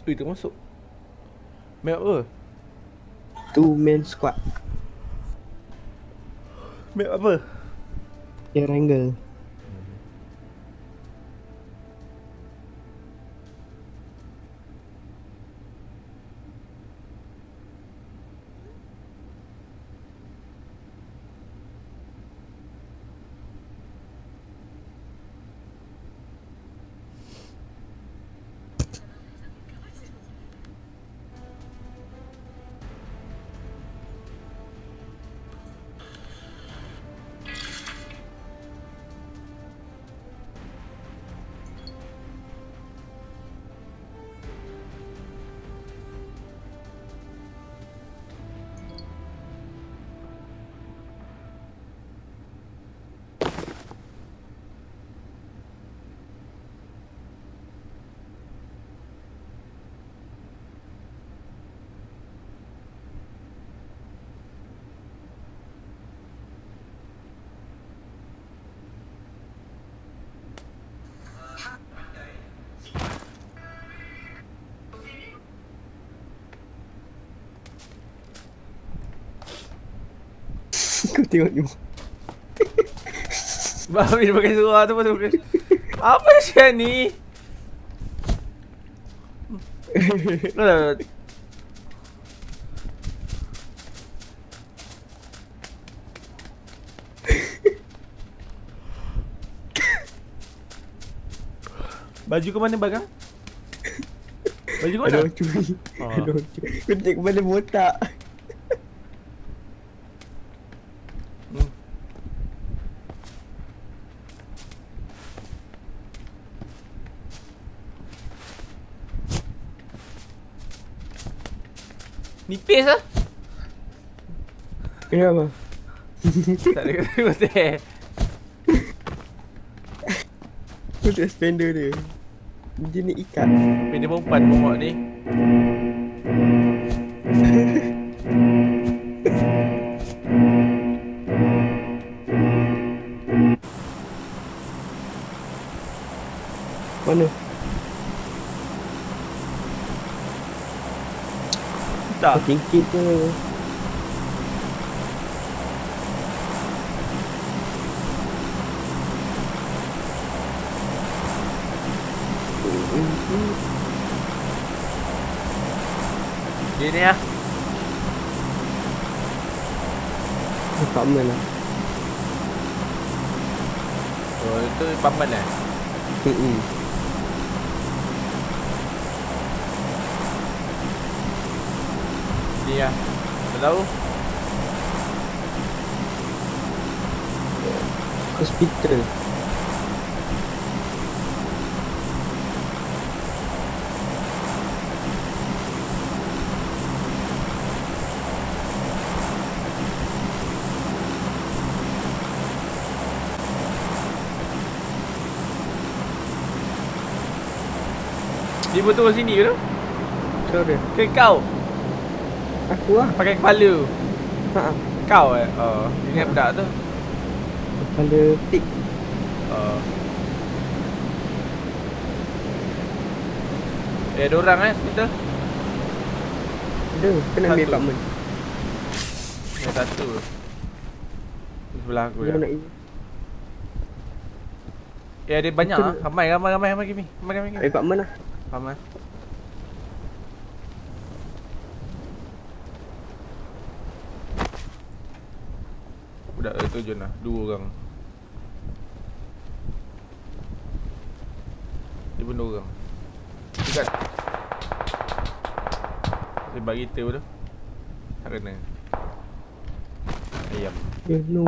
Ui, tu masuk. Map apa? Two man squad. Map apa? Triangle. Kau tengok ni. Babi dia pakai suara tu pasal apa sih ni? Dah. Baju ke mana bang? Baju kau Ada mana? orang curi. Ah. Ada orang curi. Kau tengok kepala botak. Nipis lah. Kenapa? Tak ada kata. Kau tengok spender dia. Dia ni ikat. Benda perempuan momok ni. Mana? Tak. Kau tingkit ke? Dia ni lah. Apartment lah. Oh, itu paman lah. Ni lah. Tak tahu. Hospital. Dia betul sini ke tu? Kau dia. Ke kau? Aku lah. Pakai kepala. Ha. Kau Oh, ingat budak tu. Kepala pig. Oh. Ada orang hospital? Ada. Kena ambil Satu. apartment. Ada satu. Di sebelah aku Dia ya. nak ini. Ada banyak Betul. ah. Ramai Kimi. Ramai. Apartment lah. Ramai. Budak tu John lah. 2 orang. Dia pun 2 orang. Dekat. Dia bagi kita tu. Tak kena. Ayam. Dia no.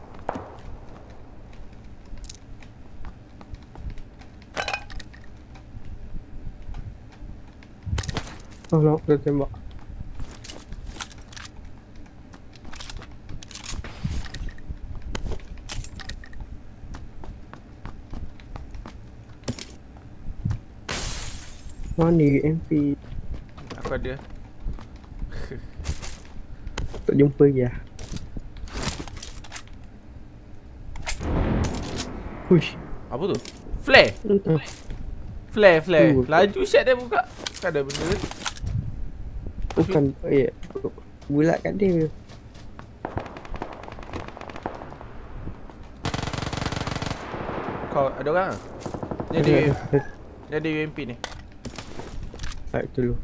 Tolong dia tembak. Mana MP? Aku ada. Tak jumpa je lah. Push. Apa tu? Flare? Entah. Flare. Laju shot dia buka. Tak ada benda ni. Bukan. Ya. Bulat kat dia. Kau ada orang? Dia ada UMP ni. Baik dulu.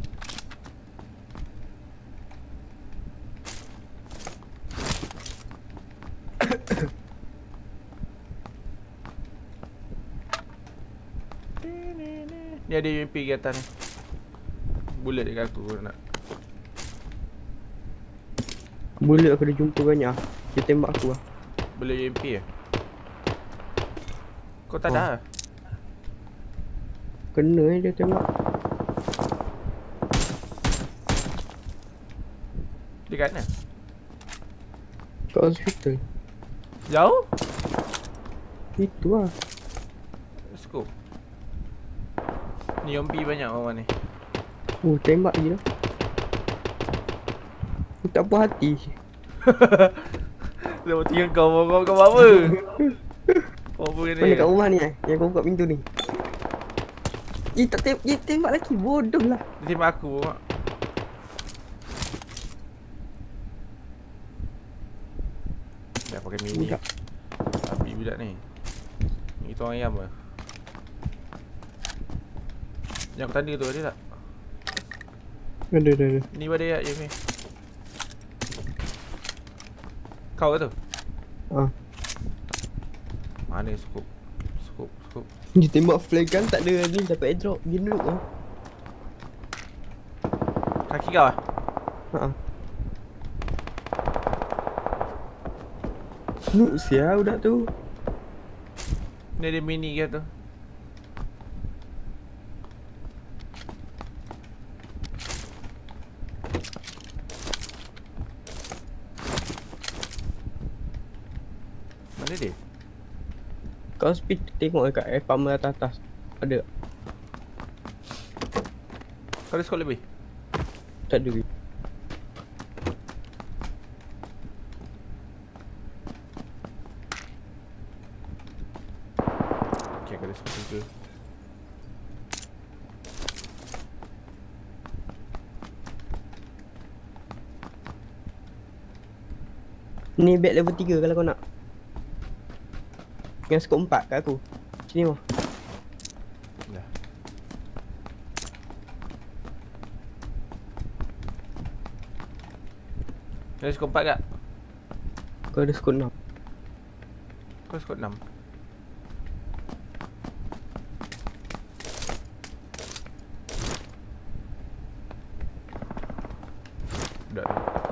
Dia ada UMP kat atas ni. Bullet dekat aku nak. Bullet aku dah jumpa banyak. Dia tembak aku lah. Bullet UMP ke? Kau tak ada? Kena dia tembak. Dekat mana? Kat hospital. Jauh? Itu lah. Scope. Ni UMP banyak orang ni. Tembak je lah. Aku tak puas hati. Dia mau tinggal kau apa? Kau apa ni? Mana kat rumah ni yang kau buka pintu ni. Dia tembak lagi. Bodoh lah. Dia tembak aku mak. Dah pakai mini. Budak. Api budak ni. Ni tu orang ayam ke? Yang aku tanda tu ada tak? Ada. Ni pada ya ni. Kau ke tu? Mana scope? Dia tembak flag kan tak ada ni dapat airdrop. Dia noob lah. Kaki kau ah? Noob sial budak tu. Ni ada mini ke tu? Mana dia? Kau speed tengok dekat farmer atas. Ada. Kau ada scope lebih? Tak ada. Okay, aku ada scope juga. Ni bag level 3 kalau kau nak. Dengan skop 4 kat aku. Sini mah. Dah. Kau ada scope 4 tak? Kau ada skop 6. Kau scope 6. Dah.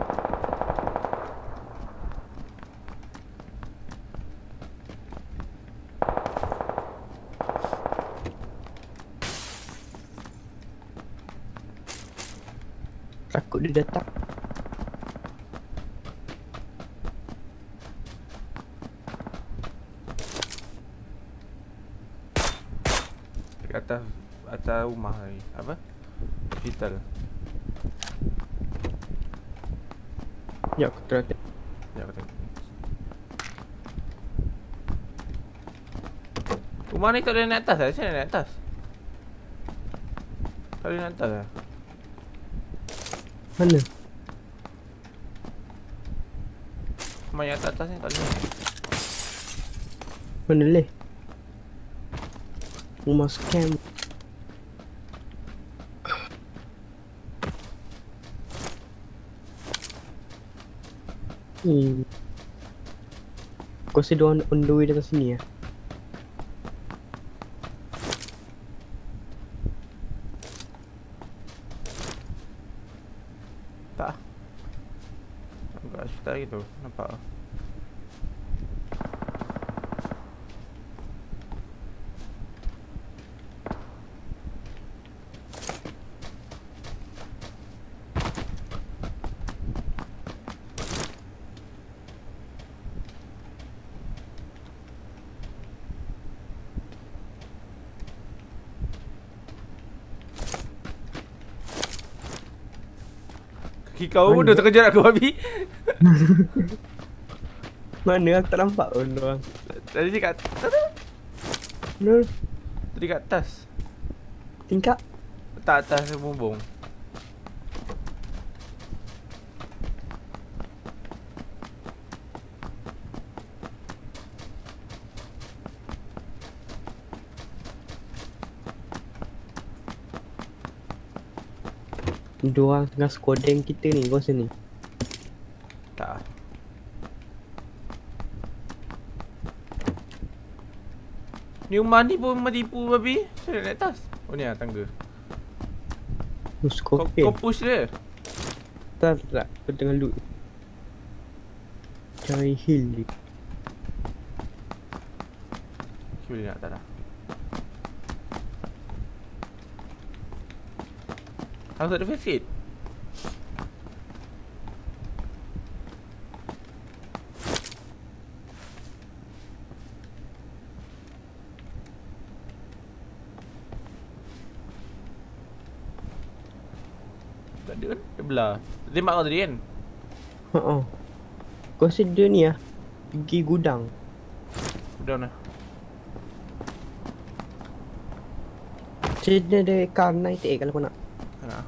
Takut dia datang. Dekat atas rumah ni. Apa? Hospital. Ya aku try. Ya aku tengok. Rumah ni tak boleh naik atas lah. Macam mana naik atas? Tak boleh naik atas lah. Mana? Rumah yang atas ni tak boleh. Mana leh? Rumah scam. Kau rasa dia on the way datang sini ya? Tak. Nampak hospital gitu. Nampak. Kaki kau pun dah terkejar aku babi. Mana aku tak nampak pun orang. Tadi dekat atas tu. Mana? Tadi kat atas. Tingkap. Tak atas bumbung. Dua orang tengah skodeng kita ni, kau sini. Tak. Ni rumah ni pun memang tipu babi. Saya naik atas. Oh ni lah tangga. Skopin. Kau push dia. Tak. Kau tengah loot. Cari heal ni. Boleh nak tak dah. Harus ada first aid. Tak ada kan? Dia belah. Tembak kau tadi kan? Haa. Kau rasa dia ni lah pergi gudang. Down lah. Dia ada car 98 kalau kau nak. Nak.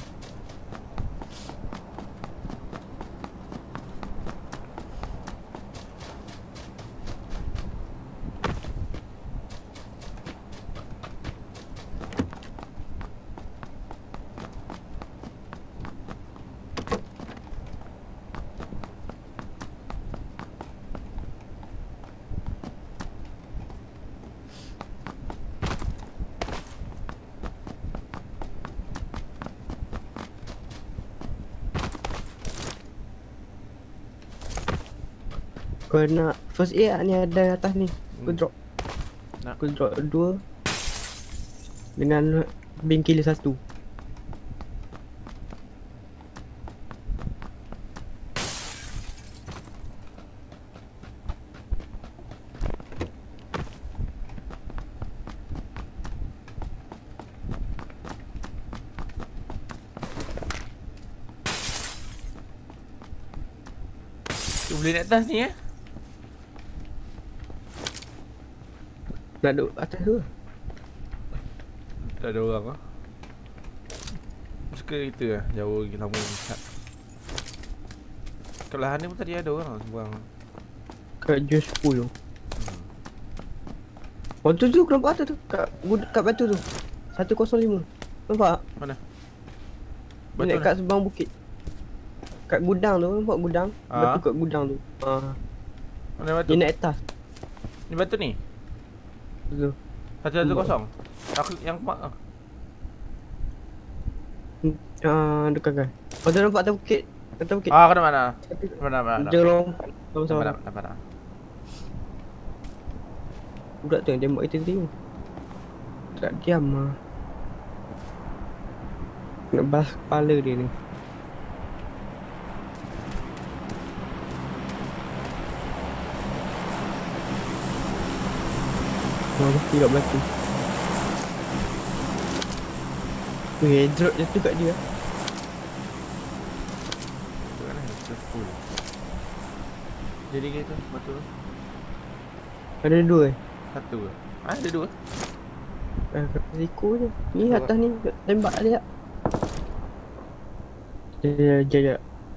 Kau nak first aid ni ada atas ni. Kau drop. Nak. Kau drop 2 dengan bin killer 1. Tu boleh naik atas ni Nak duduk atas tu. Tak ada orang lah. Suka kita lah. Jauh lagi lama lagi. Kalau Hani pun tadi ada orang seorang. Kat jus 10. Oh tu kau nampak atas tu. Kat batu tu. 105. Nampak? Mana? Batu kat seberang bukit. Kat gudang tu, nampak gudang? Ah. Batu kat gudang tu. Mana batu? Dia naik atas. Ni batu ni? Tu. 110. Aku yang mak ah. Dekat kan. Oh tu nampak atas bukit. Atas bukit. Ah, kau dah mana? Mana? Dia lompat. Sama-sama. Nampak. Budak tu yang tembak kita tadi tu. Tak diam lah. Nak balas kepala dia ni. Mati kat batu. Weh, drop jatuh kat dia. Tu kan full. Jadi gitu batu tu. Ada 2 Satu ke? Ada dua. Risiko je. Ni atas ni, tembak dia. Jap.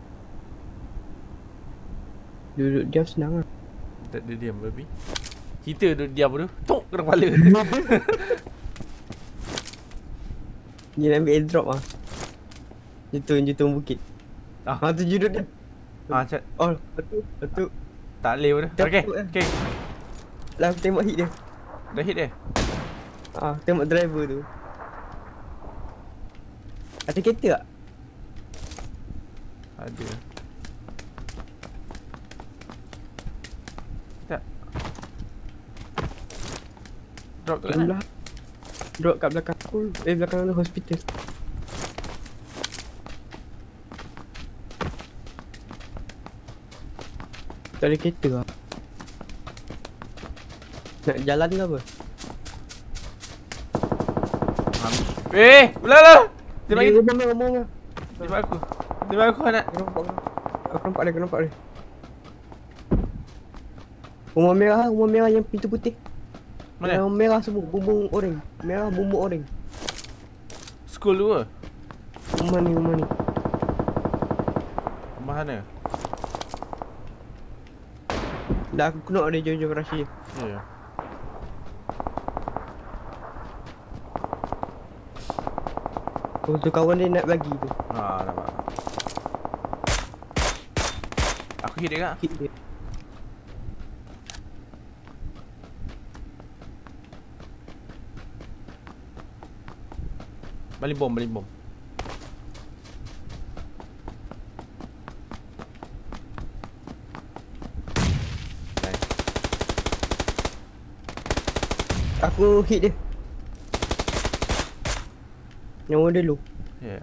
Duduk diam senang lah. Tak dia diam babi. Kita duduk diam tu. Tok kena kepala. Dia nak ambil airdrop lah. Jatuh bukit. Tu duduk dia. Chat. Oh, betul. Tak boleh pun. Dah Okey. betul, eh. Okey. Lah tembak hit dia. Dah hit dia. Tembak driver tu. Ada kereta tak? Ada. Tak. Drop tu kan? Drop kat belakang aku. Belakang tu hospital. Tak ada kereta lah. Nak jalan ke apa? Belah. Dia bagi ngomong. Tembak aku. Tembak aku nak. Aku nampak dia. Rumah merah yang pintu putih. Mana? Yang merah semua, bumbung oranye. Merah bumbung oranye. school tu ke? Rumah ni. Rumah mana? Dah aku knock dia jauh-jauh rush dia. Ya. Oh tu kawan dia nak bagi tu. Ha, nampak. Aku hit dia kak. Hit dia. Balik bom. Aku hit dia. Nyawa dia low. Ya.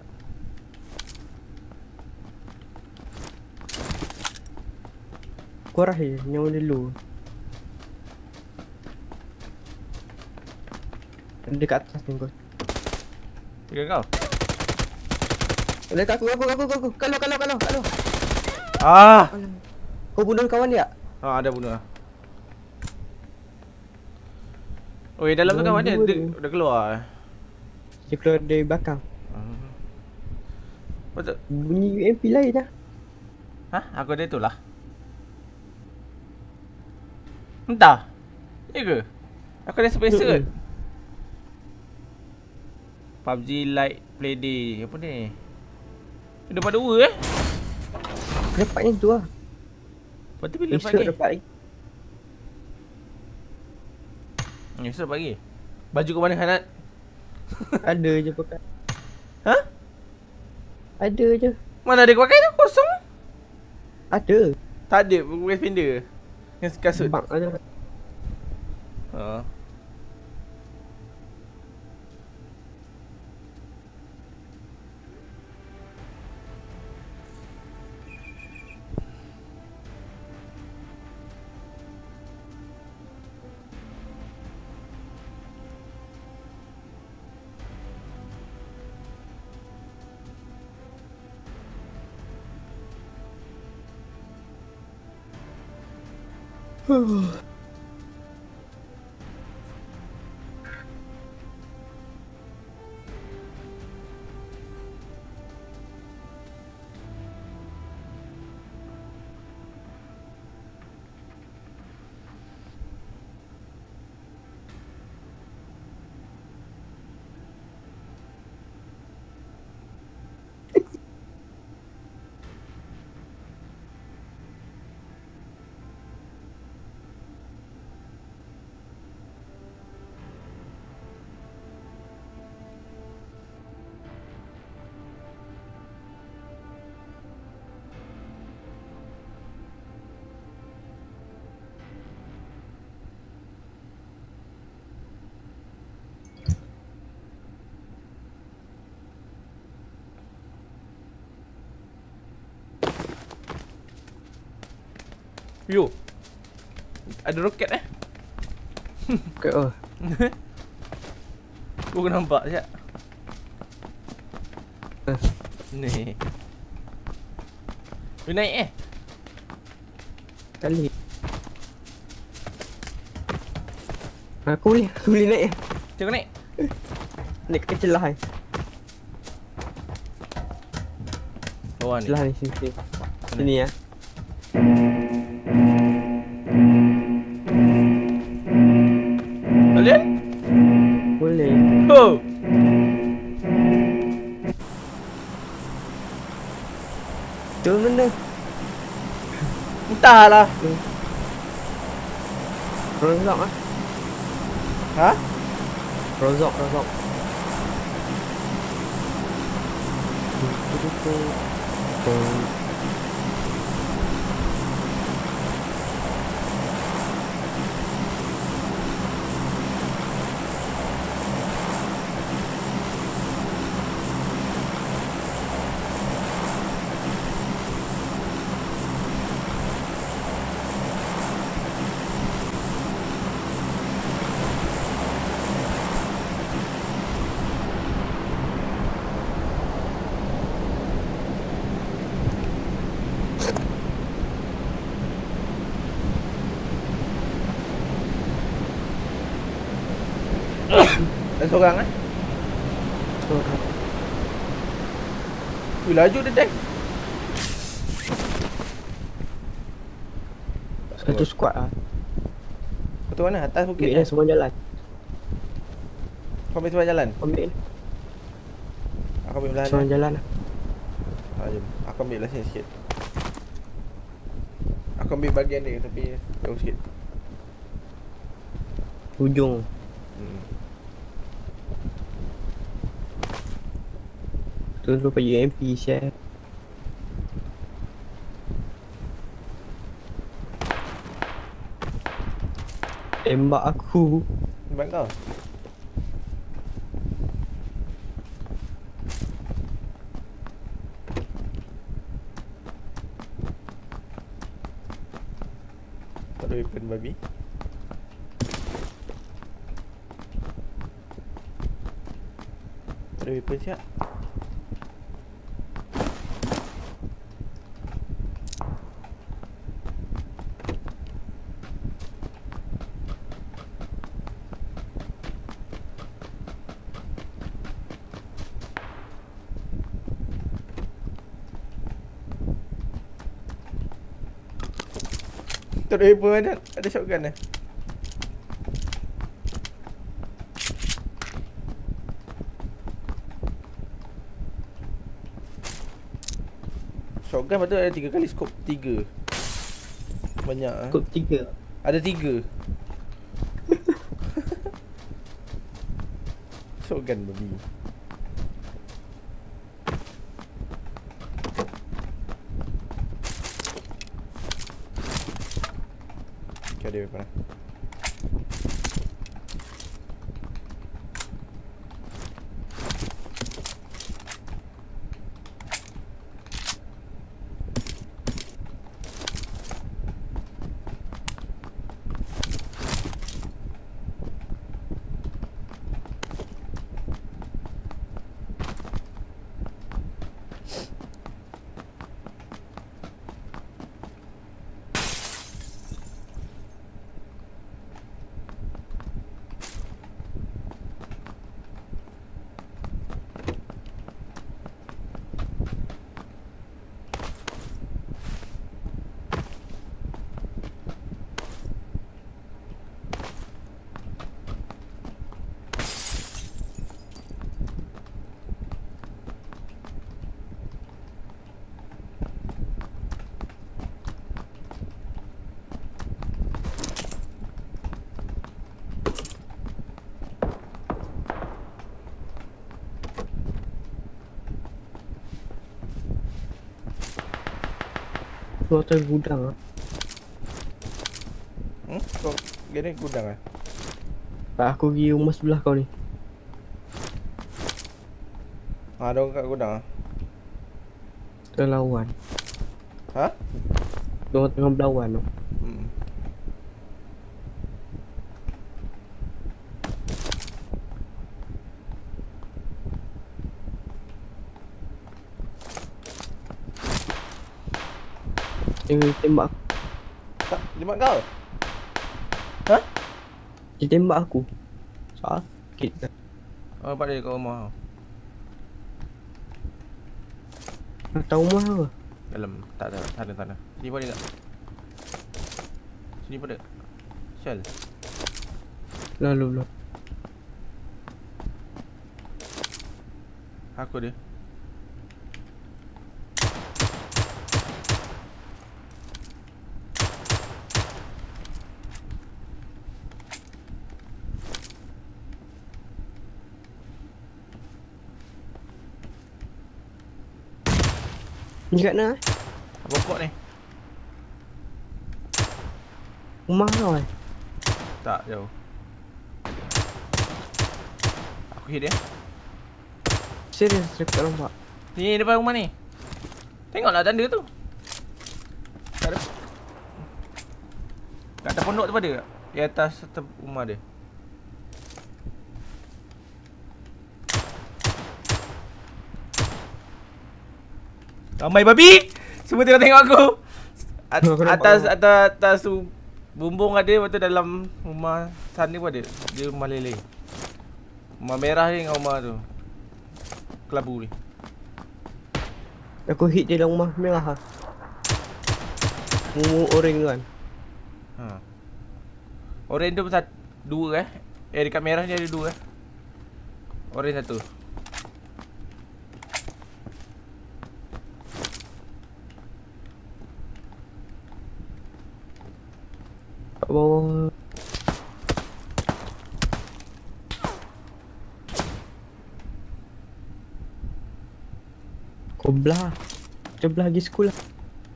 Kau rush dia, nyawa dia low. Dekat atas ni kau. Tiga kau. Dekat aku. Kalau. Ah. Kau bunuh kawan dia? Ha, ada bunuh lah. Oi, dalam tu kawan dia dah keluar. Dia keluar dari belakang. Betul. Bunyi UMP lain dah. Ha? Aku ada tu lah. Entah. Ya ke? Aku ada special. PUBG Lite Play Day. Apa ni? Dia dapat 2 eh? Dapat yang tu lah. Lepas tu bila dapat Esok lagi? dapat lagi. Esok dapat lagi? Baju kau mana Hanat? Ada je pakai. Ha? Ada je. Mana ada kau pakai tu? Kosong? Ada. Tak ada pakai fender. Yang kasut. Bang ada. Ha. Yo. Ada roket eh? Roket oh. Aku nampak sekejap. Eh. Ni. Dia naik eh? Kali. Aku boleh naik. Macam kau naik? Naik ke celah ni. Bawah ni. Celah ni sini. Sini ya. Kalian? Boleh. Oh. Tu benda. Entahlah. Rozok ah. Ha? Rozok. Ada seorang eh? Sorang. Wih, laju dia dive. Satu squad lah. Kau tu mana? Atas bukit Ambil dah semua jalan. Kau ambil sebelah jalan? Ambil Aku ambil belah semua jalan lah. Jom. Aku ambil belah sini sikit. Aku ambil bahagian dia tapi jauh sikit. Hujung. Tu lupa UMP share. Tembak aku. Tembak kau? Tak ada weapon babi. Tak ada weapon siap. Tak ada weapon ada shotgun eh. Shotgun patut ada 3 kali scope 3. Banyak ah. Scope 3. Ada 3. Shotgun babi. Okay, ada weapon. Tu atas gudang lah. Kau gini gudang ah? Aku pergi rumah sebelah kau ni. Ada orang kat gudang ah? Terlawan. Ha? Diorang tengah berlawan tu. Dia tembak aku. Tak, tembak kau? Ha? Dia tembak aku. Sakit dah. Oh, nampak dia kat rumah. Atas rumah apa? Dalam, tak, sana. Sini pun ada tak? Sini pun ada. Shell. Lalu. Aku dia. Ni kat mana? Pokok ni. Rumah kau eh? Tak, jauh. Aku hit dia. Serius, saya tak nampak. Ni depan rumah ni. Tengoklah tanda tu. Tak ada. Kat atas pondok tu ada tak? Di atas rumah dia. Ramai babi. Semua tengok aku. Atas tu bumbung ada, lepas tu dalam rumah sana pun ada. Dia rumah lele. Rumah merah ni dengan rumah tu. Kelabu ni. Aku hit dia dalam rumah merah lah. Ungu orange tu kan. Ha. Orange tu dua dekat merah ni ada dua Orange satu. Kat bawah. Kau belah. Kita belah pergi school lah.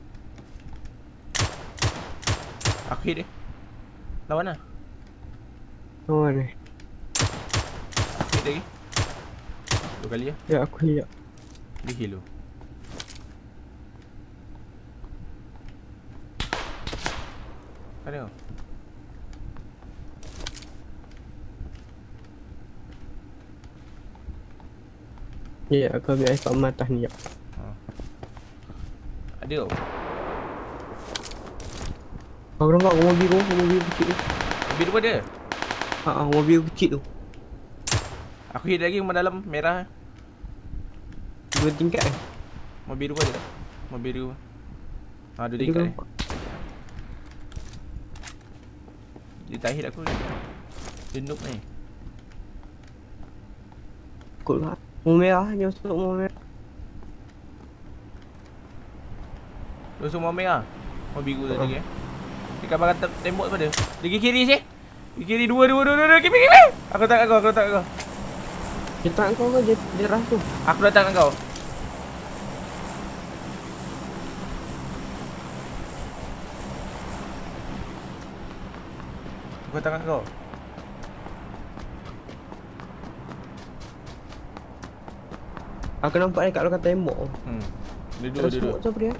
Aku hit dia. Lawan lah. Oh ni. Hit lagi. Dua kali lah. Ya aku hit. Dia heal tu. Ada kau? Ya aku ambil air kat mata ni ya. Ada kau? Kau nampak mobil kecil tu. Mobil pun ada? Mobil kecil tu. Aku hit lagi rumah dalam merah. 2 tingkat Mobil dua ada tak? Mobil dua. Ha, 2 tingkat ni. Dia tak hit aku. Dia noob ni. Kot lah. Rumah merah ni masuk rumah merah. Lu semua merah. Mobil biru tadi lagi dekat barat tembok tu ada. Dia pergi kiri sih. Pergi kiri dua. Kiri. Aku tak kat kau. Dia tak kau ke dia ras tu. Aku datang kat kau. Aku datang kat kau. Aku nampak dekat luar tembok. Dia dua. Siapa dia?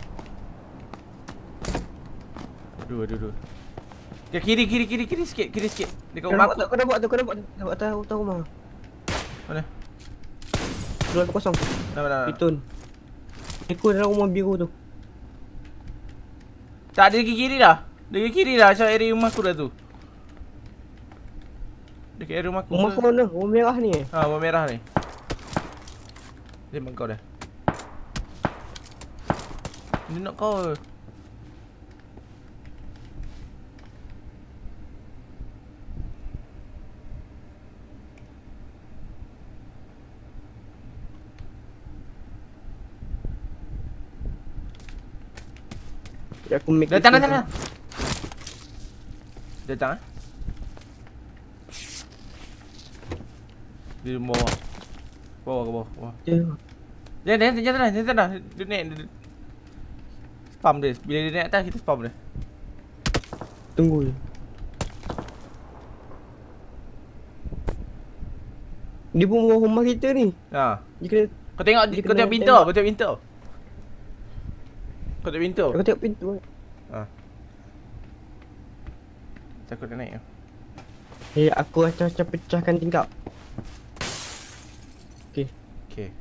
Dua. Okay, kiri sikit. Dekat rumah aku. Kau nampak tu. Nampak tahu rumah. Mana? Luar tu kosong. Mana? Pitun. Ikut dalam rumah biru tu. Tak, dia pergi kiri dah. Macam area rumah aku dah tu. Dekat area rumah aku. Rumah kau mana? Rumah merah ni Ha, rumah merah ni. Dia mak kau dah. Dia nak kau. Aku make Datang. Datang Di bawah. Bawah. Jangan. Dia naik. Spam dia. Bila dia naik atas kita spam dia. Tunggu je. Dia pun bawah rumah kita ni. Ha. Dia kena. Kau tengok pintu. Kau tengok pintu. Aku tengok pintu. Ha. Takut dia naik. Aku macam pecahkan tingkap. Okay.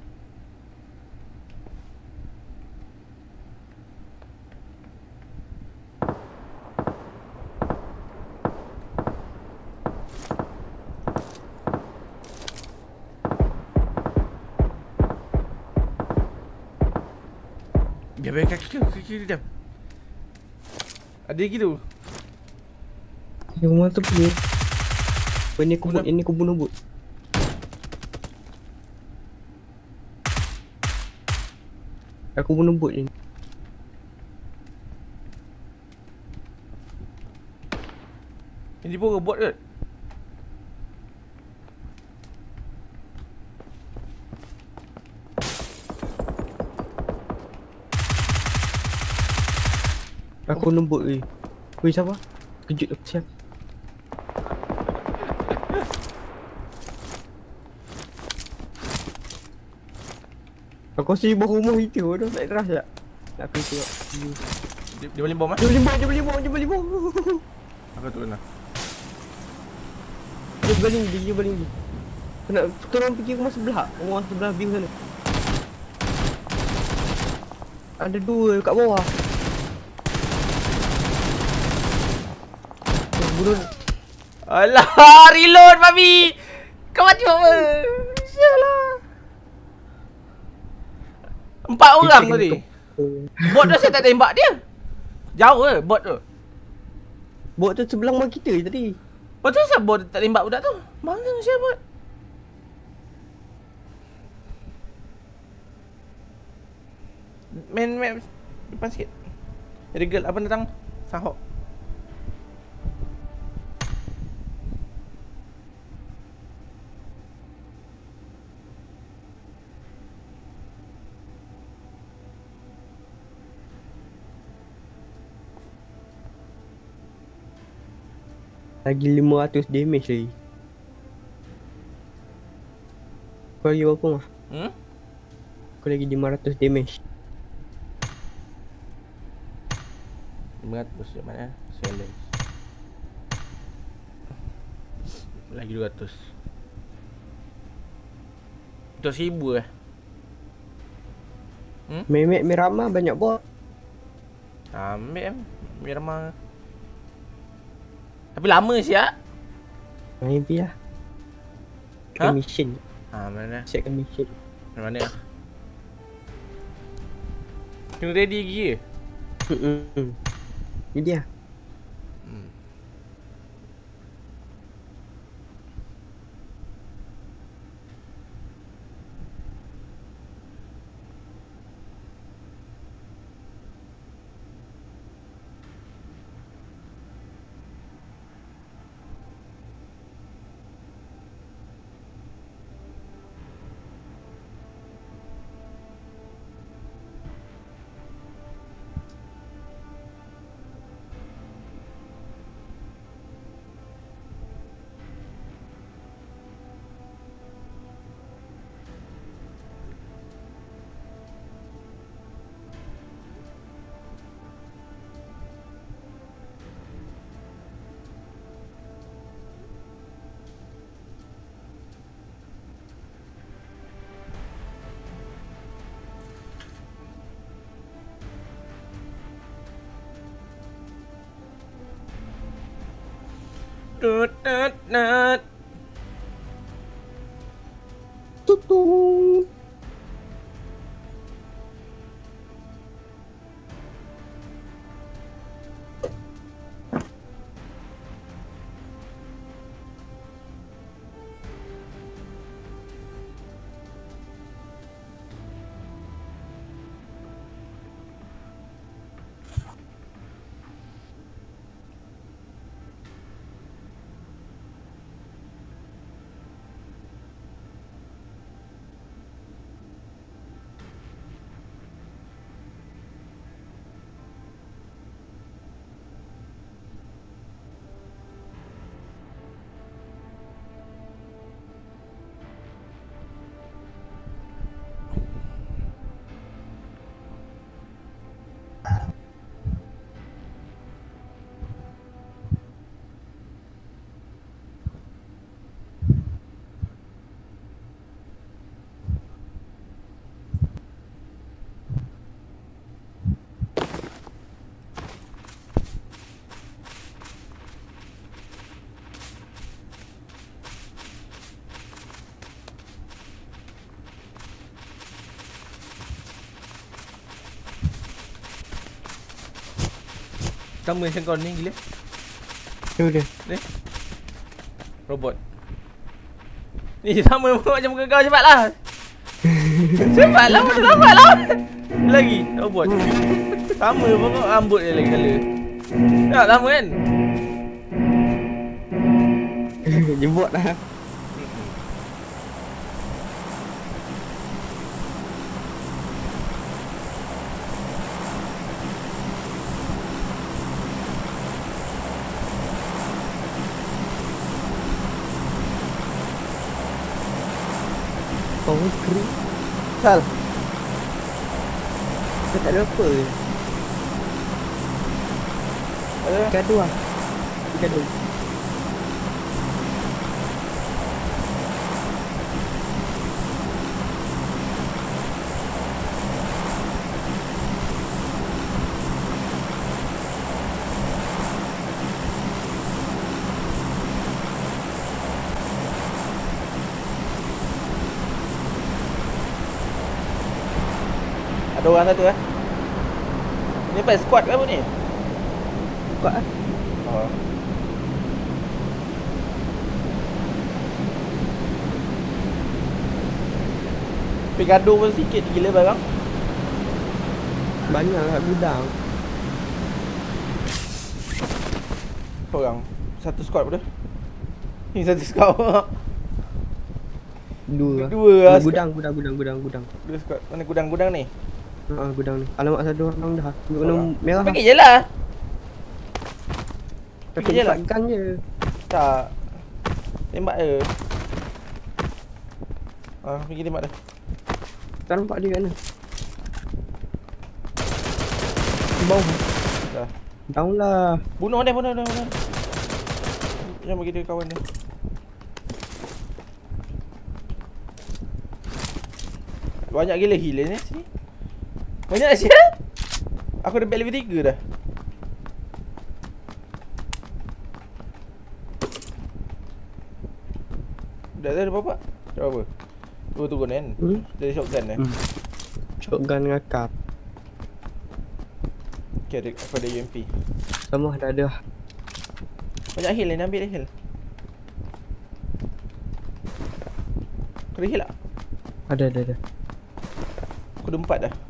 Biar kaki dia. Ada lagi tu. Rumah tu punya. Ini aku bunuh but. Aku bunuh but ni. Ini pun robot ke? Aku lembut ni. Weh siapa? Kejut aku siap. Aku si bawah rumah itu tu tak keras tak? Nak pergi tengok. Dia boleh bom ah? Dia boleh bom. Aku tu kena. Dia baling. Aku nak tolong pergi rumah sebelah biru sana. Ada 2 kat bawah. Bunuh. Alah, reload babi. Kau mati apa? Sialah. 4 orang Kita tadi. kena Bot tu saya tak tembak dia. Jauh ke bot tu? Bot tu sebelah rumah kita je tadi. Lepas tu siapa bot tak tembak budak tu? Mana siapa bot? Main map depan sikit. Ada girl apa datang? Sahok. Lagi 500 damage lagi. Kau lagi berapa mah? Kau lagi 500 damage. 500 macam mana? Challenge. Lagi 200. Untuk 1000 Memek Mirama banyak bot. Ambil Miramar. Tapi lama siap. Main pi lah. Ha? Mission. Mana? Siapkan mission. Mana? Tengok ready lagi ke? Ni dia. Nut. Tutung. Sama macam kau ni gila. Tu dia. Ni robot. Ni sama macam muka kau, cepatlah. Cepatlah, cepatlah. Lagi robot. Sama pokok rambut dia lagi colour. Tak sama kan? Jemput lah. Power creep. Sal. Kau tak ada apa ke? Gaduh lah. Gaduh. Ada orang satu Ni apa squad ke apa ni? Kuat lah. Oh. Tapi gaduh pun sikit gila barang. Banyak kat gudang. Seorang. Satu squad apa tu? Ni satu squad. Dua Dua lah. Gudang. Dua squad. Mana gudang-gudang ni? Gudang ni. Alamak satu orang dah. Warna Seorang. merah. Pergi je lah. Pergi je lah. gun je. Tak. Tembak je. Pergi tembak dah. Tak nampak dia kat mana. Bom. Dah. Down lah. Bunuh dia. Jangan bagi dia kawan dia. Banyak gila healer ni sini. Banyak sial. Aku dah level 3 dah. Dah ada apa-apa? Cakap apa? Dua turun kan? Dari shotgun Shotgun dengan cup. Okay, aku ada UMP. Sama dah ada. Banyak heal ni, ambil dia heal. Kau ada heal tak? Ada. Aku ada 4 dah.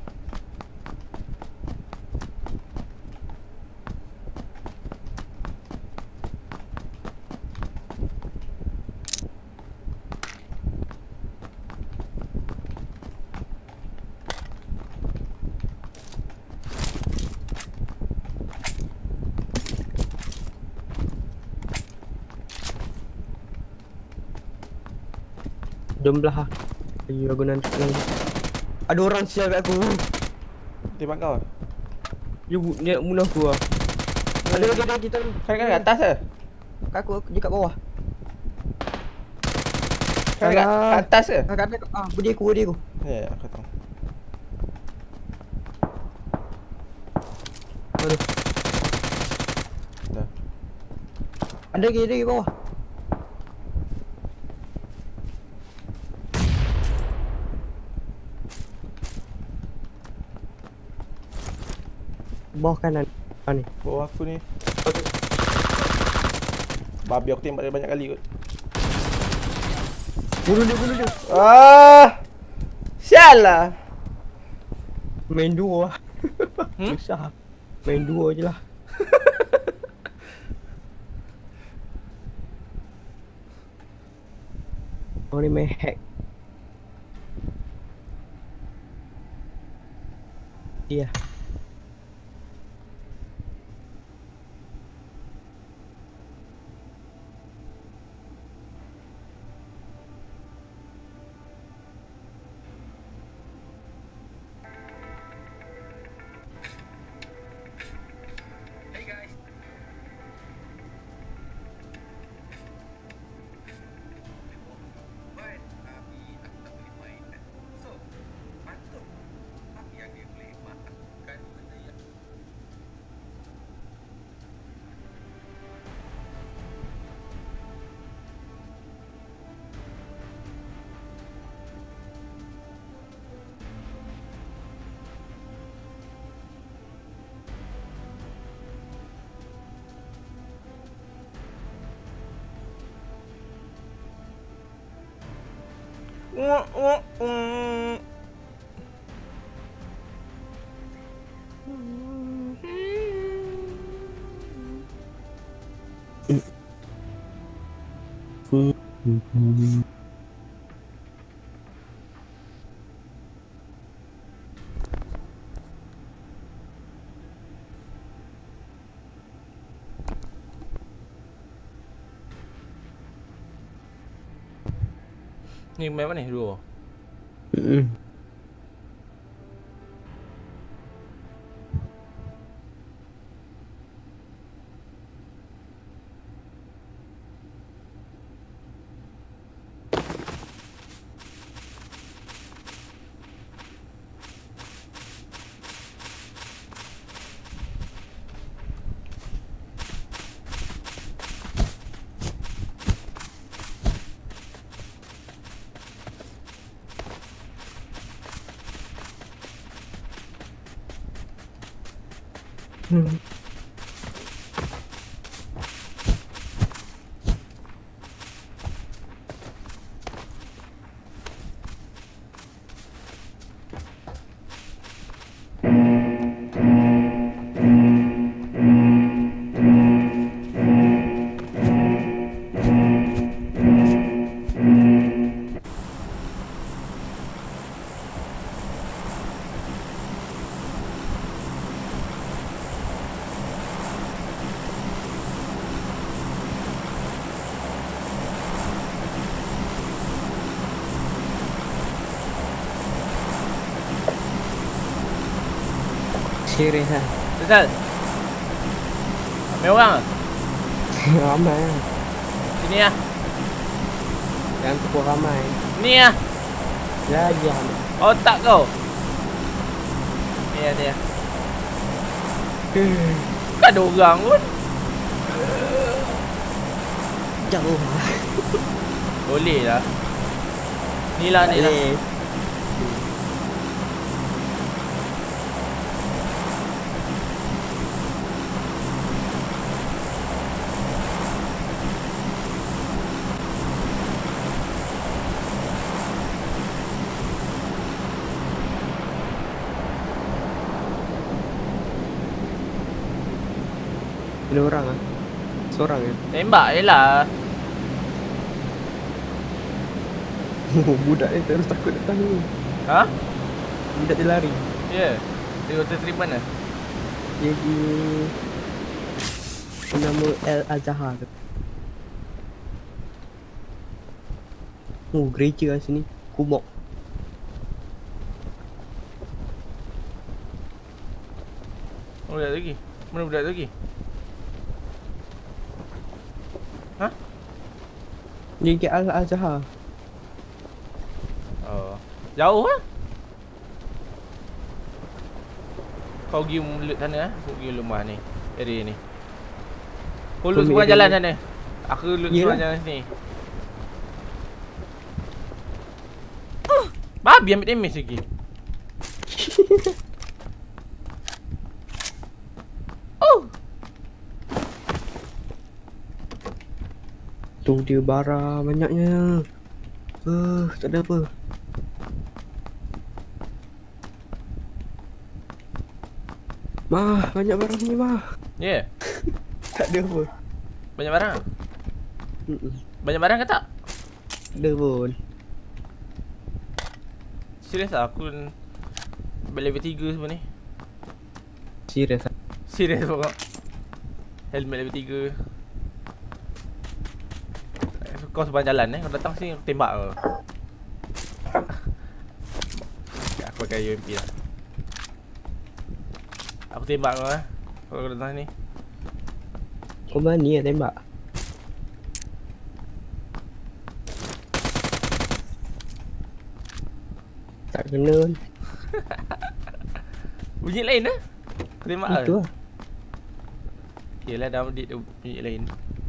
Jom belah lah. Lagi aku nanti lagi. Ada orang sial kat aku. Tembak kau lah. Dia nak bunuh aku lah. Ada lagi kita ni. Kan kat atas ke? Kat aku, dia kat bawah. Kan kat atas ke? Kat atas. Budi aku. Ya, aku tahu. Aduh. Dah. Ada lagi bawah. Bawah kanan. Ni. Bawah aku ni. Babi aku tembak dia banyak kali kot. Bunuh dia. Sial lah. Main dua. Susah. Main dua je lah. Orang ni main hack. Iya. Ni main mana ni dua? Serius lah. Sesal. Ramai orang ah? Ramai lah. Sini ah. Yang tu pun ramai. Ni ah. Lagi ramai. Otak kau. Ni ah dia. Kan ada orang pun. Jauh lah. Boleh lah. Ni lah. Boleh. Ada orang ah. Seorang ya. Tembak je lah. Budak ni terus takut datang ni. Ha? Budak dia lari. Ya. Dia hotel treatment lah. Dia di nama El Azhar tu. Oh, gereja kat sini. Kumok. Budak tu lagi. Mana budak tu lagi? Ha? Dia ke Al Azhar. Oh. Jauh lah. Kau pergi mulut sana lah. Aku pergi rumah ni. Area ni. Kau loot seberang jalan sana. Aku loot seberang jalan sini. Babi ambil damage lagi. Oh. Tu dia bara banyaknya. Tak ada apa. Mah, banyak barang ni mah. Ya. Yeah. Tak ada apa. Banyak barang. Banyak barang ke tak? Tak ada pun. Serius lah aku level 3 semua ni. Serius ah. Serius pokok. Helmet level 3. Kau seberang jalan kau datang sini aku tembak kau. Aku pakai UMP lah. Aku tembak kau kalau kau datang sini. Kau berani lah tembak? Tak kena pun. Bunyi lain dah. Kau tembak Itu lah. Yelah dah update bunyi lain.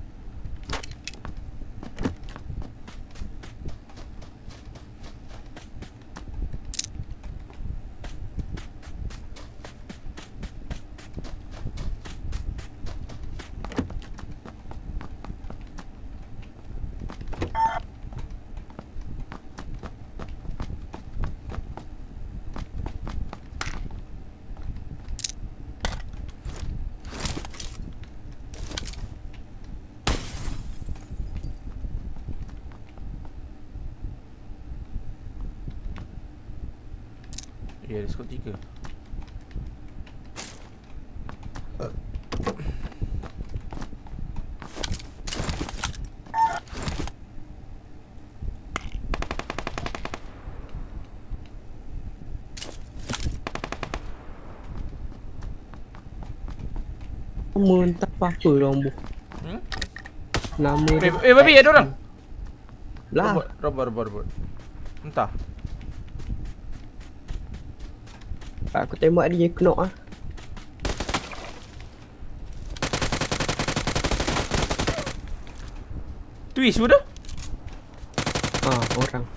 Ya, ada skop 3. Nama entah apa-apa orang bu. Nama dia Babi ada orang. lah. Robot. Entah. Aku tembak dia knock ah. Twist pun dah. Orang.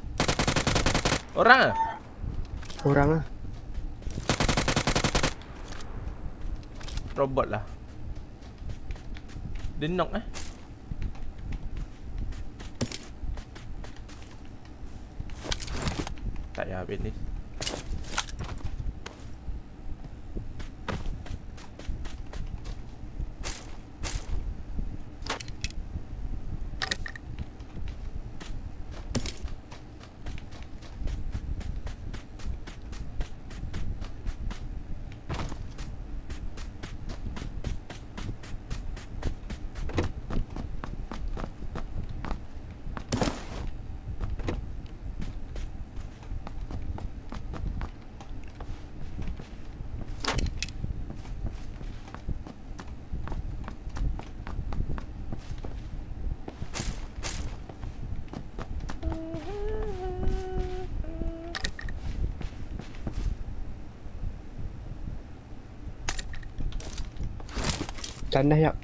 Orang ah. Orang ah. Robot lah. Dia knock tak payah habis ni. Tanah yak.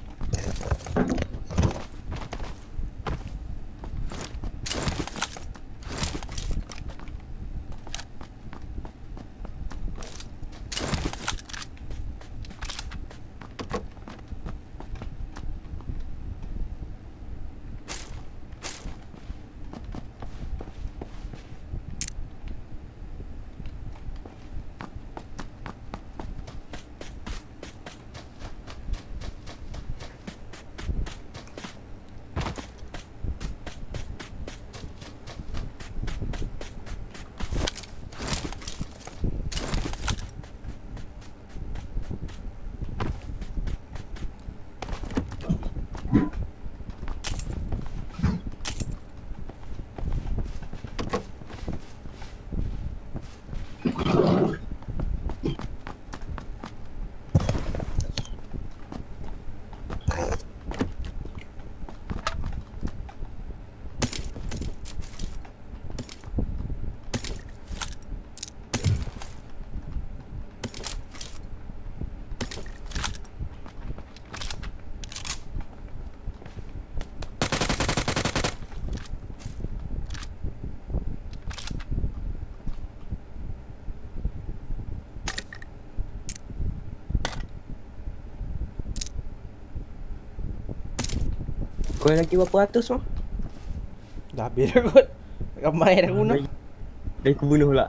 Kau lagi berapa ratus mah? Dah habis dah kot. Ramai dah guna. Dah aku bunuh pula.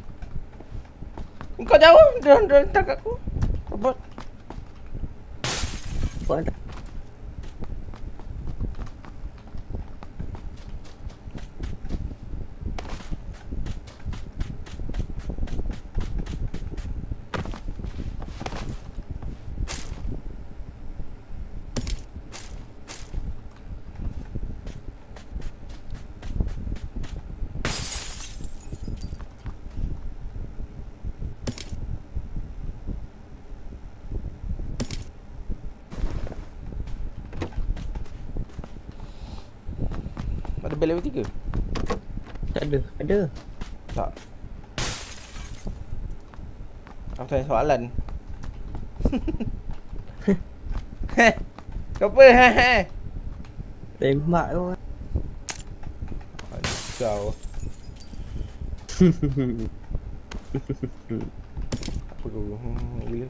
Kau jauh, dia letak kat aku. Robot. Kau ada. Ada bel level 3? Tak ada. Ada. Tak. Aku tanya soalan. Kau apa? Tembak kau. Kau. Apa kau? Gila.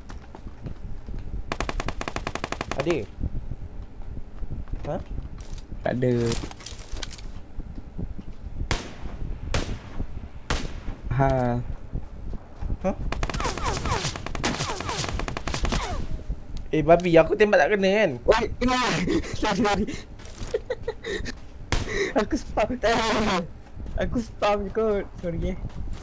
Ada? Ha? Tak ada. Ha. Ha? Babi, aku tembak tak kena kan? Wait, sorry. Aku spam. Aku spam kot. Sorry.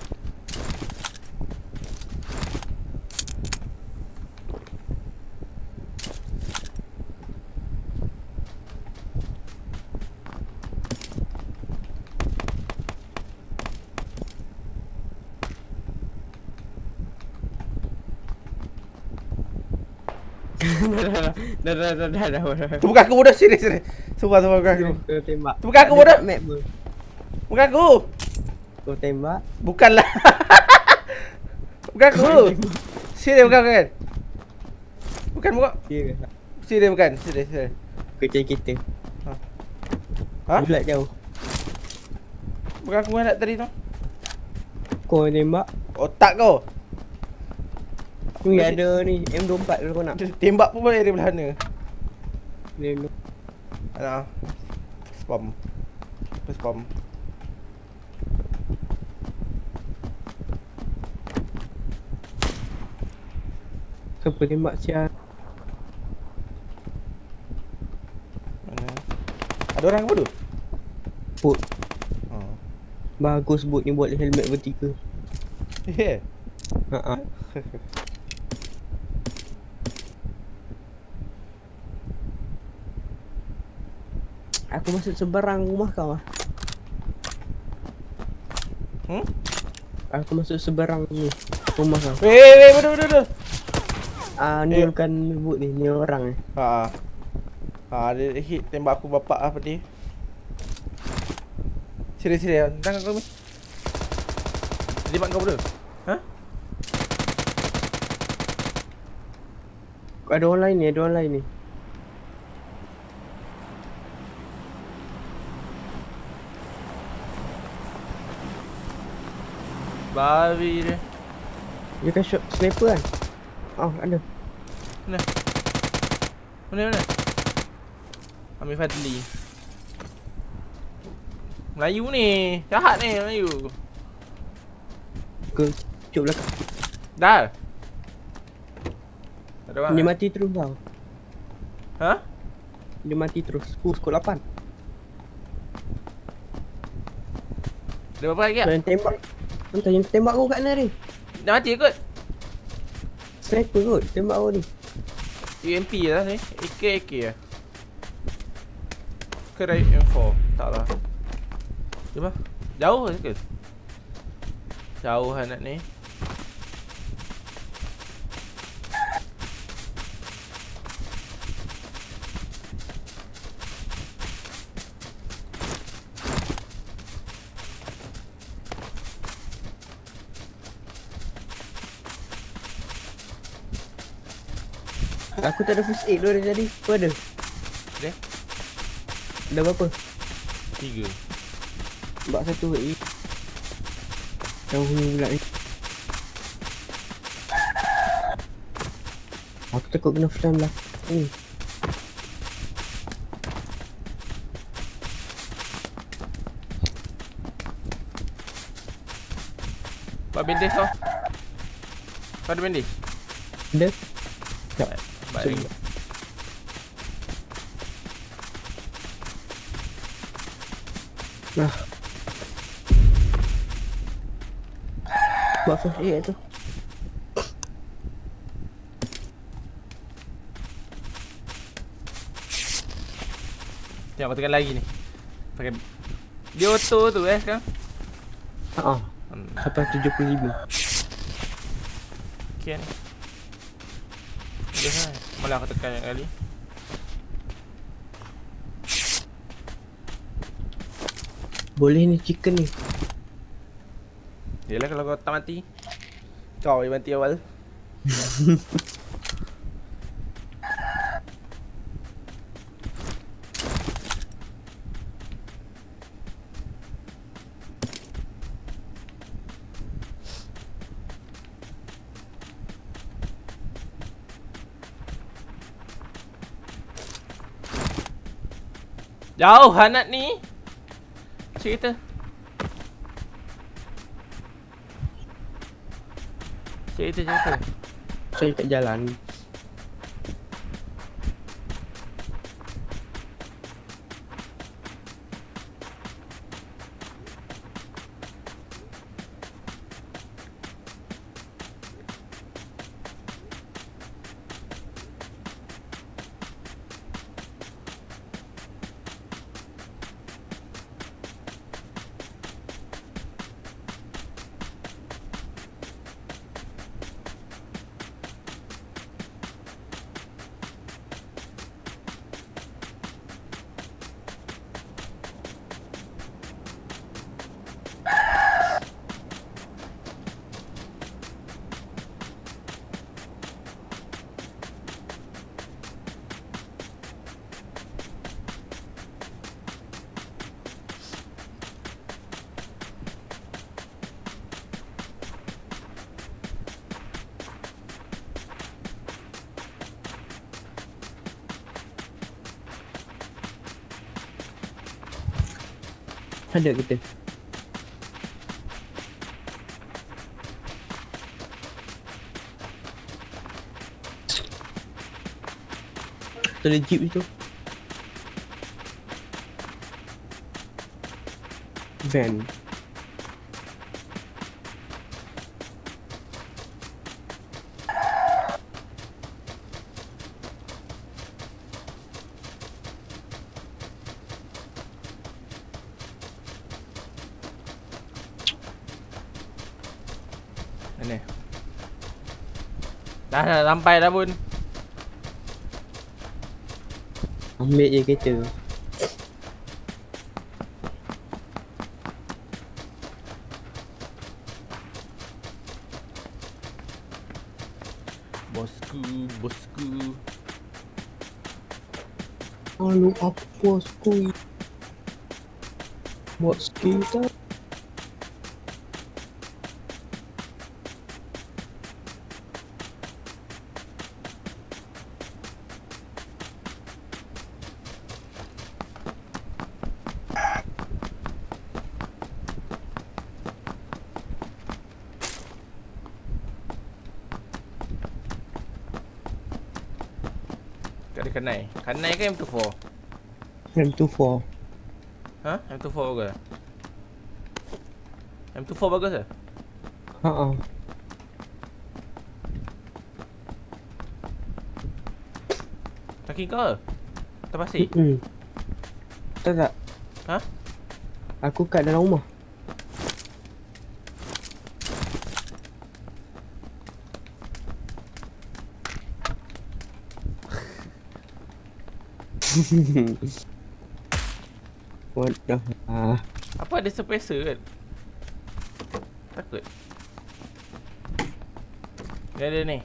Dah. Tu bukan aku bodoh, serius. Sumpah bukan aku. Kau tembak. Tu bukan aku bodoh. Map pun. Bukan aku. Kau tembak. Bukanlah. Bukan aku. Serius bukan kan? Bukan bukan. Serius bukan. Serius. Kerja kita. Ha? Bulat jauh. Bukan aku yang nak tadi tu. Kau tembak. Otak kau. Ni ada ni M24 kalau kau nak. Tembak pun boleh dari belah sana. Ni M24. Alah. Spam. Apa spam? Siapa tembak sial? Mana? Ada orang ke bodoh? Bot. Oh. Bagus bot ni buat helmet vertical. Yeah. Ha. Aku masuk seberang rumah kau ah. Aku masuk seberang ni rumah kau. Weh, bodoh. Ni bukan bot ni orang ni. Dia hit tembak aku bapak apa dia. Serius, tangkap kau ni. Dia tembak kau bodoh. Ada orang lain ni. Babi dia. Dia kan shot sniper kan? Oh, ada. Mana? Amir Fadli. Melayu ni. Jahat ni Melayu. Ke cuk belakang. Dah. Tak ada orang. Dia mati terus tau. Dia mati terus. Skor 8. Ada berapa lagi tak? Yang tembak. Entah yang tembak kau kat mana ni? Dah mati kot? Sniper kot tembak kau ni. UMP lah ni. AK lah. Kerai M4. Tak lah. Cuba. Jauh ke? Jauh anak ni. Aku tak ada first aid tu dari tadi. Apa ada? Ada? Ada berapa? 3. Bak satu lagi. Jauh ni pula ni. Aku takut kena flame lah. Buat bandage kau. Kau ada bandage? Ada? Baik. Nah. Buat first aid tu. Tengok aku tekan lagi ni. Pakai dia auto tu sekarang. Sampai 75. Okay ni. Dah. Malah aku tekan yang kali. Boleh ni chicken ni. Yelah kalau kau tak mati. Kau yang mati awal. Jauh anak ni. Cerita. Saya kat jalan. Ada kita. Tu ada jeep itu. Van. Mana? Dah sampai dah pun. Ambil je kereta. Bosku. Lalu apa bosku? Bos kita. Kat dia Kanai. Kanai ke M24? M24. Ha? M24 bagus. M24 bagus ke? Ha. Kaki kau ke? Terpasik? Tak. Ha? Aku kat dalam rumah. What the Apa ada suppressor kan? Takut. Ni ada ni.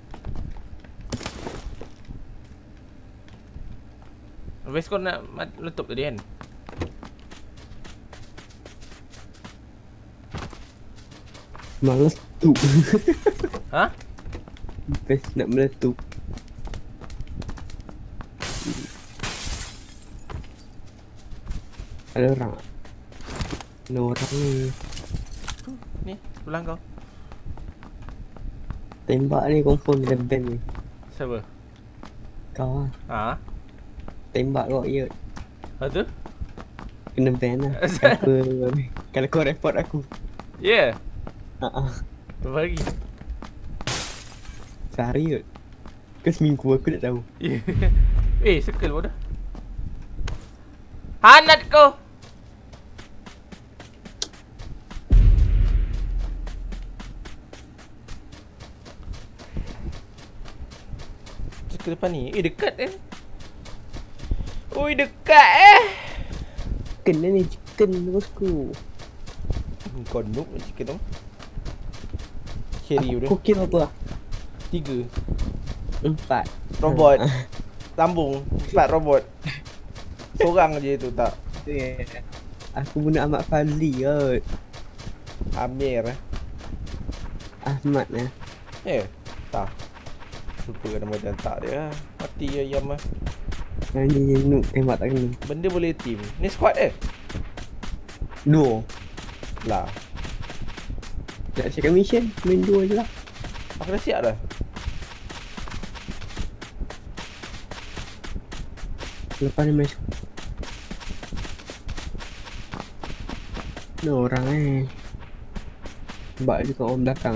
Habis kau nak letup tadi kan? Malas tu. Ha? Best nak meletup. Ada orang. Ada orang ni. Ni, sebelah kau. Tembak ni confirm kena ban ni. Siapa? Kau lah. Ha? Tembak kau ya. Lepas tu? Kena ban lah. Apa kalau kau report aku. Ya? Yeah. Haa. Berapa hari? Sehari kot. Ke seminggu aku tak tahu. Ya. Circle pun dah. Hanat kau! Circle depan ni. Dekat Ui, dekat Chicken ni chicken bosku. Kau noob chicken tu. Carry Aku udah. kira apa lah? 3 4 robot. Sambung 4 robot. Seorang je tu tak. Aku guna Ahmad Fazli kot. Amir Ahmad lah. tak. Lupa nama dan tak dia. Mati ayam lah. Ni noob tembak tak kena. Benda boleh team. Ni squad Duo. Lah. Nak cakap mission, main duo je lah. Aku dah siap dah. Lepas ni main ni orang Sebab dia kat orang belakang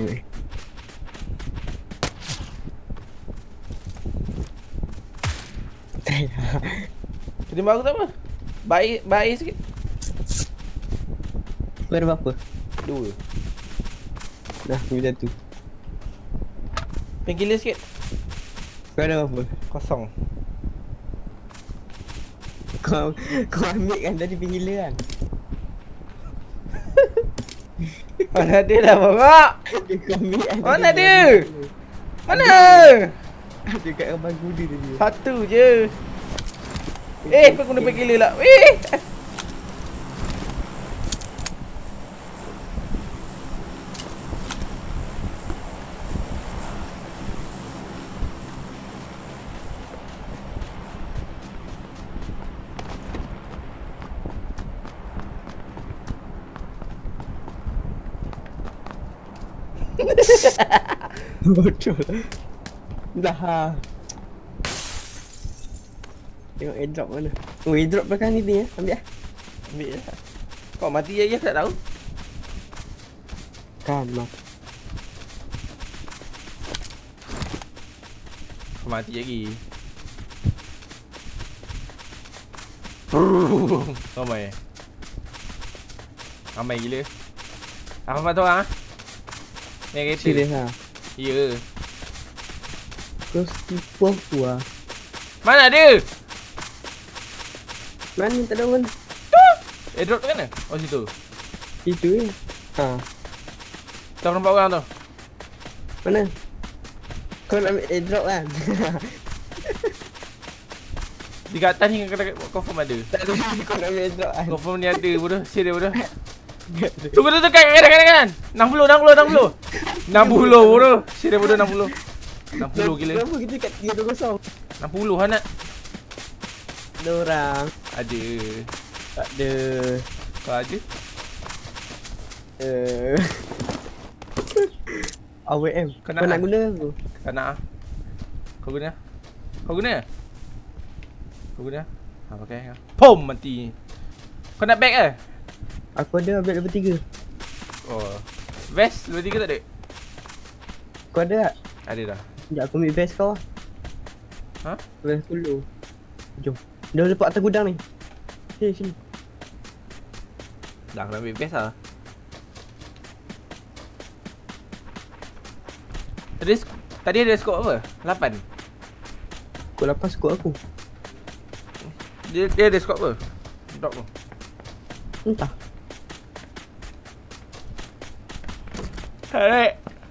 Terima aku tak apa. Baik sikit. Kau ada berapa? 2. Dah, ni satu. Pengen gila sikit. Kau ada berapa? Kosong. Kau ambil kan tadi pinggila kan? Mana ada dah bangak? Kau ambil kan? Mana ada? Mana? Ada kat abang kuda tadi. Satu je. Kau guna pengen gila lah. Betul. Dah ha. Tengok airdrop mana. Oh, airdrop belakang ni ya. Ambil lah. Ambil lah. Kau mati lagi aku tak tahu. Kan mak. Kau mati lagi. Ramai. Ramai gila. Apa mat orang ah? Ni kereta. Serius ha. Ya. Kau tipu aku ah. Mana dia? Mana tak ada mana. Airdrop tu mana? Oh situ. Itu je. Ha. Kau nampak orang tu? Mana? Kau nak ambil airdrop kan? Di kat atas ni kata confirm ada. Tak ada kau nak ambil airdrop kan? Confirm ni ada bodoh. Serius bodoh. Tunggu tu kan. 60 bodoh. Serius bodoh 60. 60 gila. Kenapa kita kat 320? 60 Hanat. Ada orang. Ada. Tak ada. Kau ada? AWM. Kau Kau nak nak guna aku? Tak nak ah. Kau guna? Kau guna? Kau guna? Ha pakai. Pom mati. Kau nak bag ke? Aku ada bag level 3. Oh. Vest level 3 tak ada? Kau ada tak? Ada dah. Sekejap aku ambil vest kau lah. Ha? Vest dulu. Jom. Dia lepak atas gudang ni. Sini. Dah nak ambil vest lah. Tadi ada skop apa? 8. Kau lepas skop aku. Dia ada skop apa? Drop tu. Entah. Hai.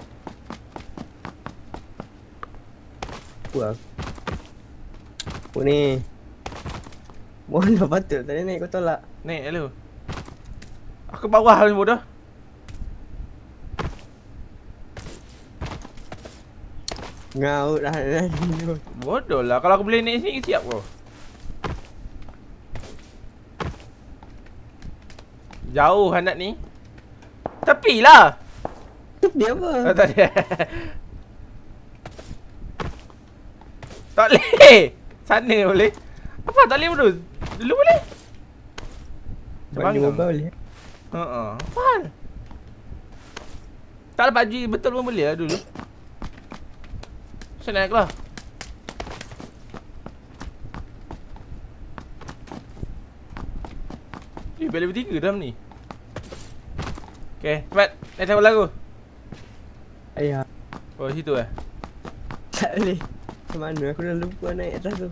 Aku Aku ni. Mohon dah patut. Tadi naik kau tolak. Naik lu. Aku bawah ni bodoh. Ngaut dah. Bodoh lah. Kalau aku boleh naik sini siap kau. Jauh Hanat ni. Tepilah. Dia apa? Oh, tak ada. Tak boleh. Sana boleh. Apa tak boleh bodoh? Dulu boleh. Baju mobile boleh. Apa? Tak ada baju betul pun boleh lah dulu. Saya naik lah. Level 3 dalam ni. Okay, cepat. Naik tengok lagu. Ayah. Oh, situ eh. Tak boleh. Macam mana aku dah lupa naik atas tu.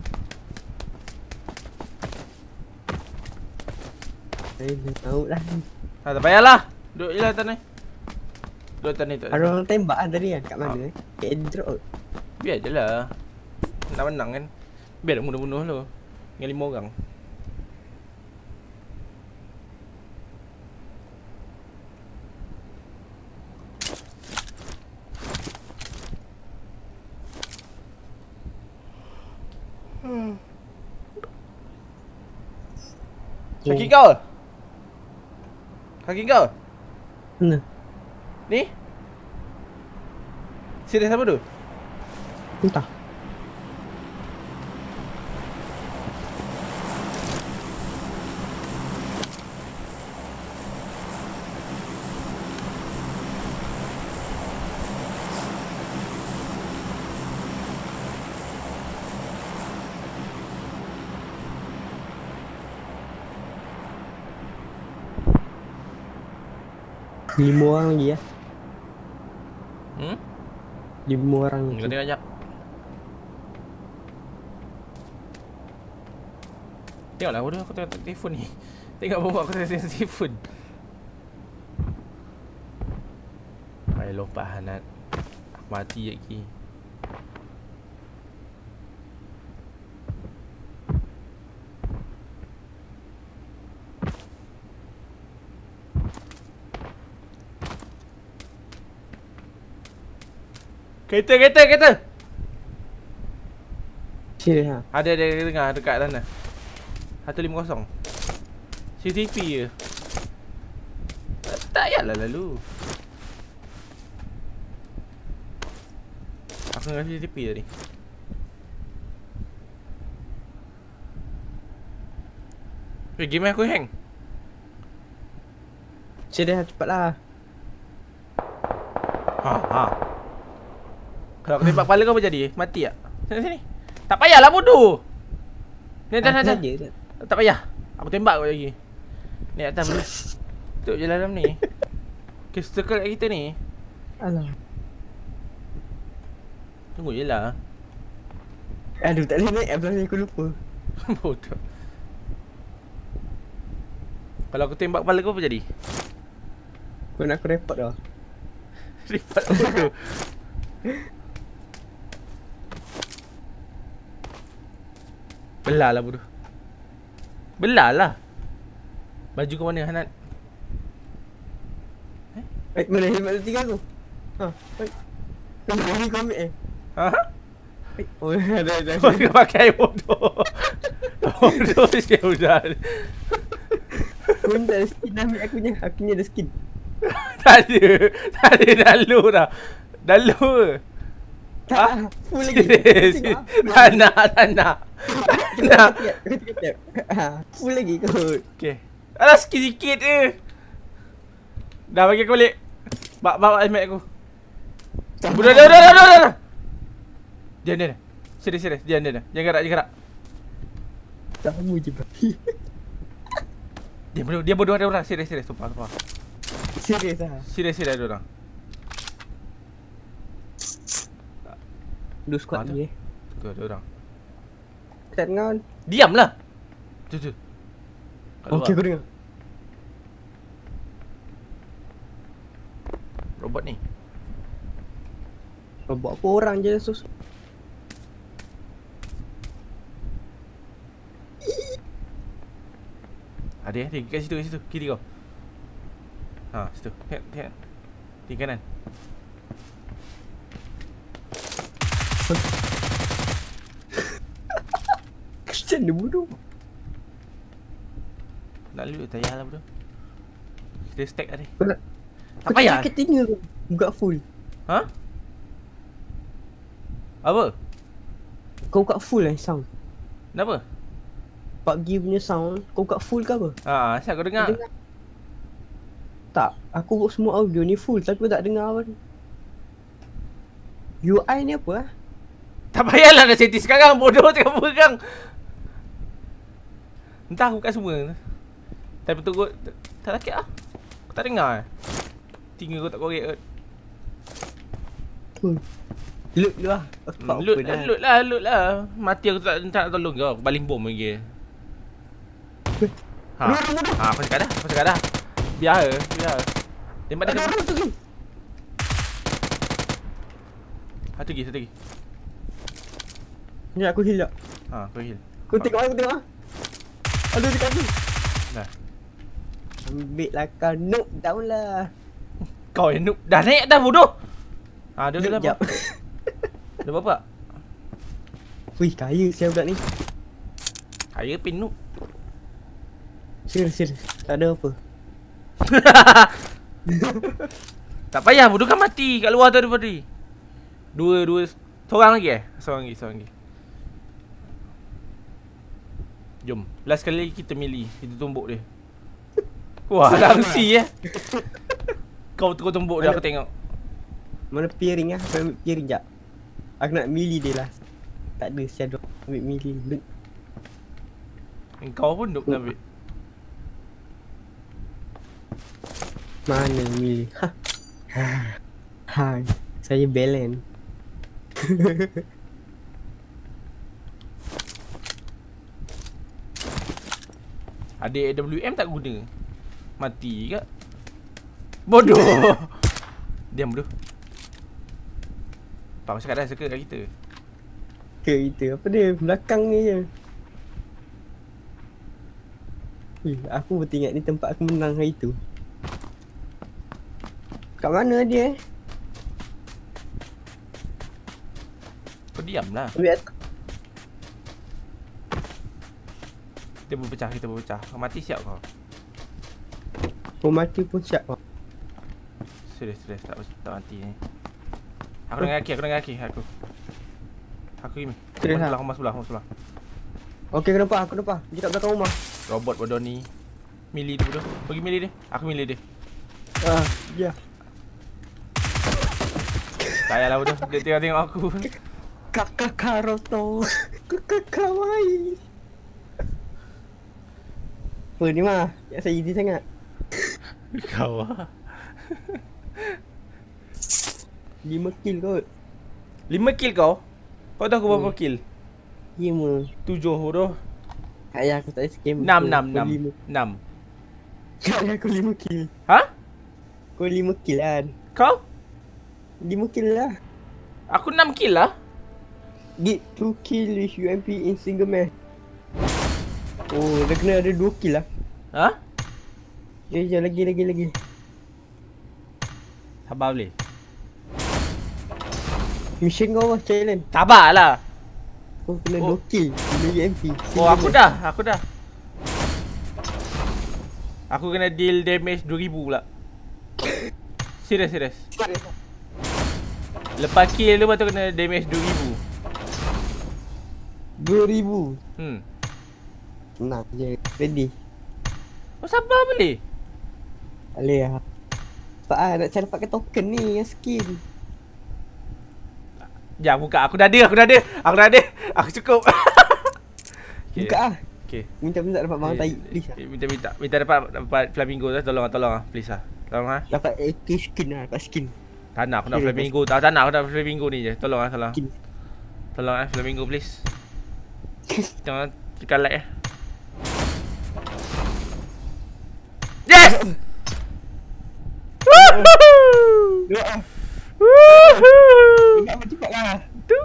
Saya tahu lah. Tak payahlah. Duduk je lah atas ni. Duduk atas ni tak. Ada orang tembak kan tadi kan? Kat mana? Kat airdrop. Biar je lah. Nak menang kan. Biar dah bunuh-bunuh lu. Dengan 5 orang. Kaki kau? Kaki kau? Mana? Ni? Serius apa tu? Entah. Lima orang lagi ya. 5 orang lagi. Kena tengok sekejap. Tengoklah bodoh aku tengok telefon ni. Tengok bawa aku tengok telefon. Hai lompat Hanat. Aku mati lagi. Kereta. Serius ha? Ada tengah dekat sana. 150. CCTV je. Tak payahlah lalu. Aku dengan CCTV tadi. Game aku hang. Sudah cepatlah. Ha. Kalau aku tembak kepala kau apa jadi? Mati tak? Sini. Tak payahlah bodoh. Ni dah. Tak payah. Aku tembak kau lagi. Ni atas dulu. Tuk je dalam ni. Okay, circle kat kita ni. Alah. Tunggu je lah. Aduh, tak boleh naik atas ni, aku lupa. Bodoh. Kalau aku tembak kepala kau apa jadi? Kau nak aku report dah. Report bodoh. Belah lah bodoh. Belah lah. Baju kau mana Hanat? Mana helmet tinggal aku? Ha, baik. Kau ambil Ha? Oh, dah. Kau tengah pakai bodoh. Bodoh siapa dah. Kau tak ada skin, ambil akunya ada skin. Tak ada dalu dah. Dalu. Tak, full lagi. Tak nak. Full lagi kot. Okay. Alah sikit-sikit je. Dah bagi aku balik. Bawa helmet aku. Dah. Dia. Serius. Dia. Jangan gerak. Sama je bang. Dia bodoh ada orang. Serius. Sumpah. Serius lah. Serius ada orang. Dua squad ni Tu ada orang. Tak dengar. Diamlah. Tu. Okey, aku dengar. Robot ni. Robot apa orang je sus. Ada kat situ kiri kau. Ha, situ. Tengok. Di kanan. Macam mana bodoh? Nak loot tak payahlah bodoh. Kita stack tadi. Tak payah. Kau tinggal buka full. Ha? Apa? Kau buka full sound. Kenapa? PUBG punya sound kau buka full ke apa? Asal kau dengar? Tak, aku buat semua audio ni full tapi aku tak dengar apa ni. UI ni apa Tak payahlah nak setting sekarang, bodoh tengah pegang. Entah aku buka semua. Tapi betul kot tak sakit lah. Aku tak dengar. Tinggal kau tak korek kot. Loot dulu lah. Loot lah. Mati aku tak nak tolong kau. Aku baling bom lagi. Aku cakap dah. Biar. Tembak dia. Satu lagi. Ni aku heal tak? Aku heal. Kau tengok. Aduh dekat aku. Dah. Ambil lah kau. Noob down lah. Kau yang noob. Dah naik dah bodoh. Dia dah Jap. Dah berapa? Wih, kaya siapa budak ni. Kaya pin noob. Serius. Tak ada apa. Tak payah bodoh kan mati kat luar tu ada tadi. Dua. Seorang lagi. Seorang lagi. Jom. Last kali kita melee. Kita tumbuk dia. Wah, langsir Kau tumbuk dia aku tengok. Mana peering lah. Aku ambil peering jap. Aku nak melee dia lah. Tak ada shadow. Ambil melee. Kau pun duk nak ambil. Mana melee? Hai. Saya balance. Ada AWM tak guna. Mati ke? Bodoh. Diam bodoh. Pak cakap dah suka kat kita. Kita apa dia? Belakang ni je. Aku bertingat ni tempat aku menang hari tu. Kat mana dia? Kau diam lah. Ambil Kita berpecah. Kau mati siap kau. Kau mati pun siap kau. Serius tak mati ni. Aku dengan kaki. Aku ini. Serius Sebelah, lah? rumah sebelah. Okey, aku nampak. Dia kat belakang rumah. Robot bodoh ni. Milih dia bodoh. Pergi milih dia. Aku milih dia. Ya. Tak payahlah bodoh. Dia tengok aku. Kakak Karoto. Kakak kawaii. Apa ni mah? Ya saya easy sangat. Kau lah. 5 kill kot. 5 kill kau? Kau tahu aku berapa kill? 5. 7 bodoh. Ayah aku tak scam. 6. Ayah aku 5 kill. Ha? Kau 5 kill kan? Kau? 5 kill lah. Aku 6 kill lah. Get 2 kill with UMP in single match. Oh, dah kena ada 2 kill lah. Ha? Ya, lagi. Sabar boleh? Mission kau lah, challenge. Sabarlah. Kau kena 2 kill with UMP. Oh, aku dah. Aku kena deal damage 2000 pula. Serius. Lepas kill tu baru kena damage 2000. 2000. Nak je. Ready. Oh, sabar boleh? Boleh lah. Tak lah, nak cari dapatkan token ni yang skin. Sekejap buka. Aku dah ada. Aku cukup. Okay. Buka lah. Okay. Minta dapat barang tahi, please lah. Minta dapat flamingo tu. Tolong please lah. Tolong lah. Dapat AK skin lah, dapat skin. Tak nak aku nak Okay, flamingo. Tak nak aku nak flamingo ni je. Tolong lah. Skin. Tolong lah flamingo please. Jangan tekan like eh. Yes! Woohoo! Dua lah. Woohoo! Ingat apa cepat lah. Tu.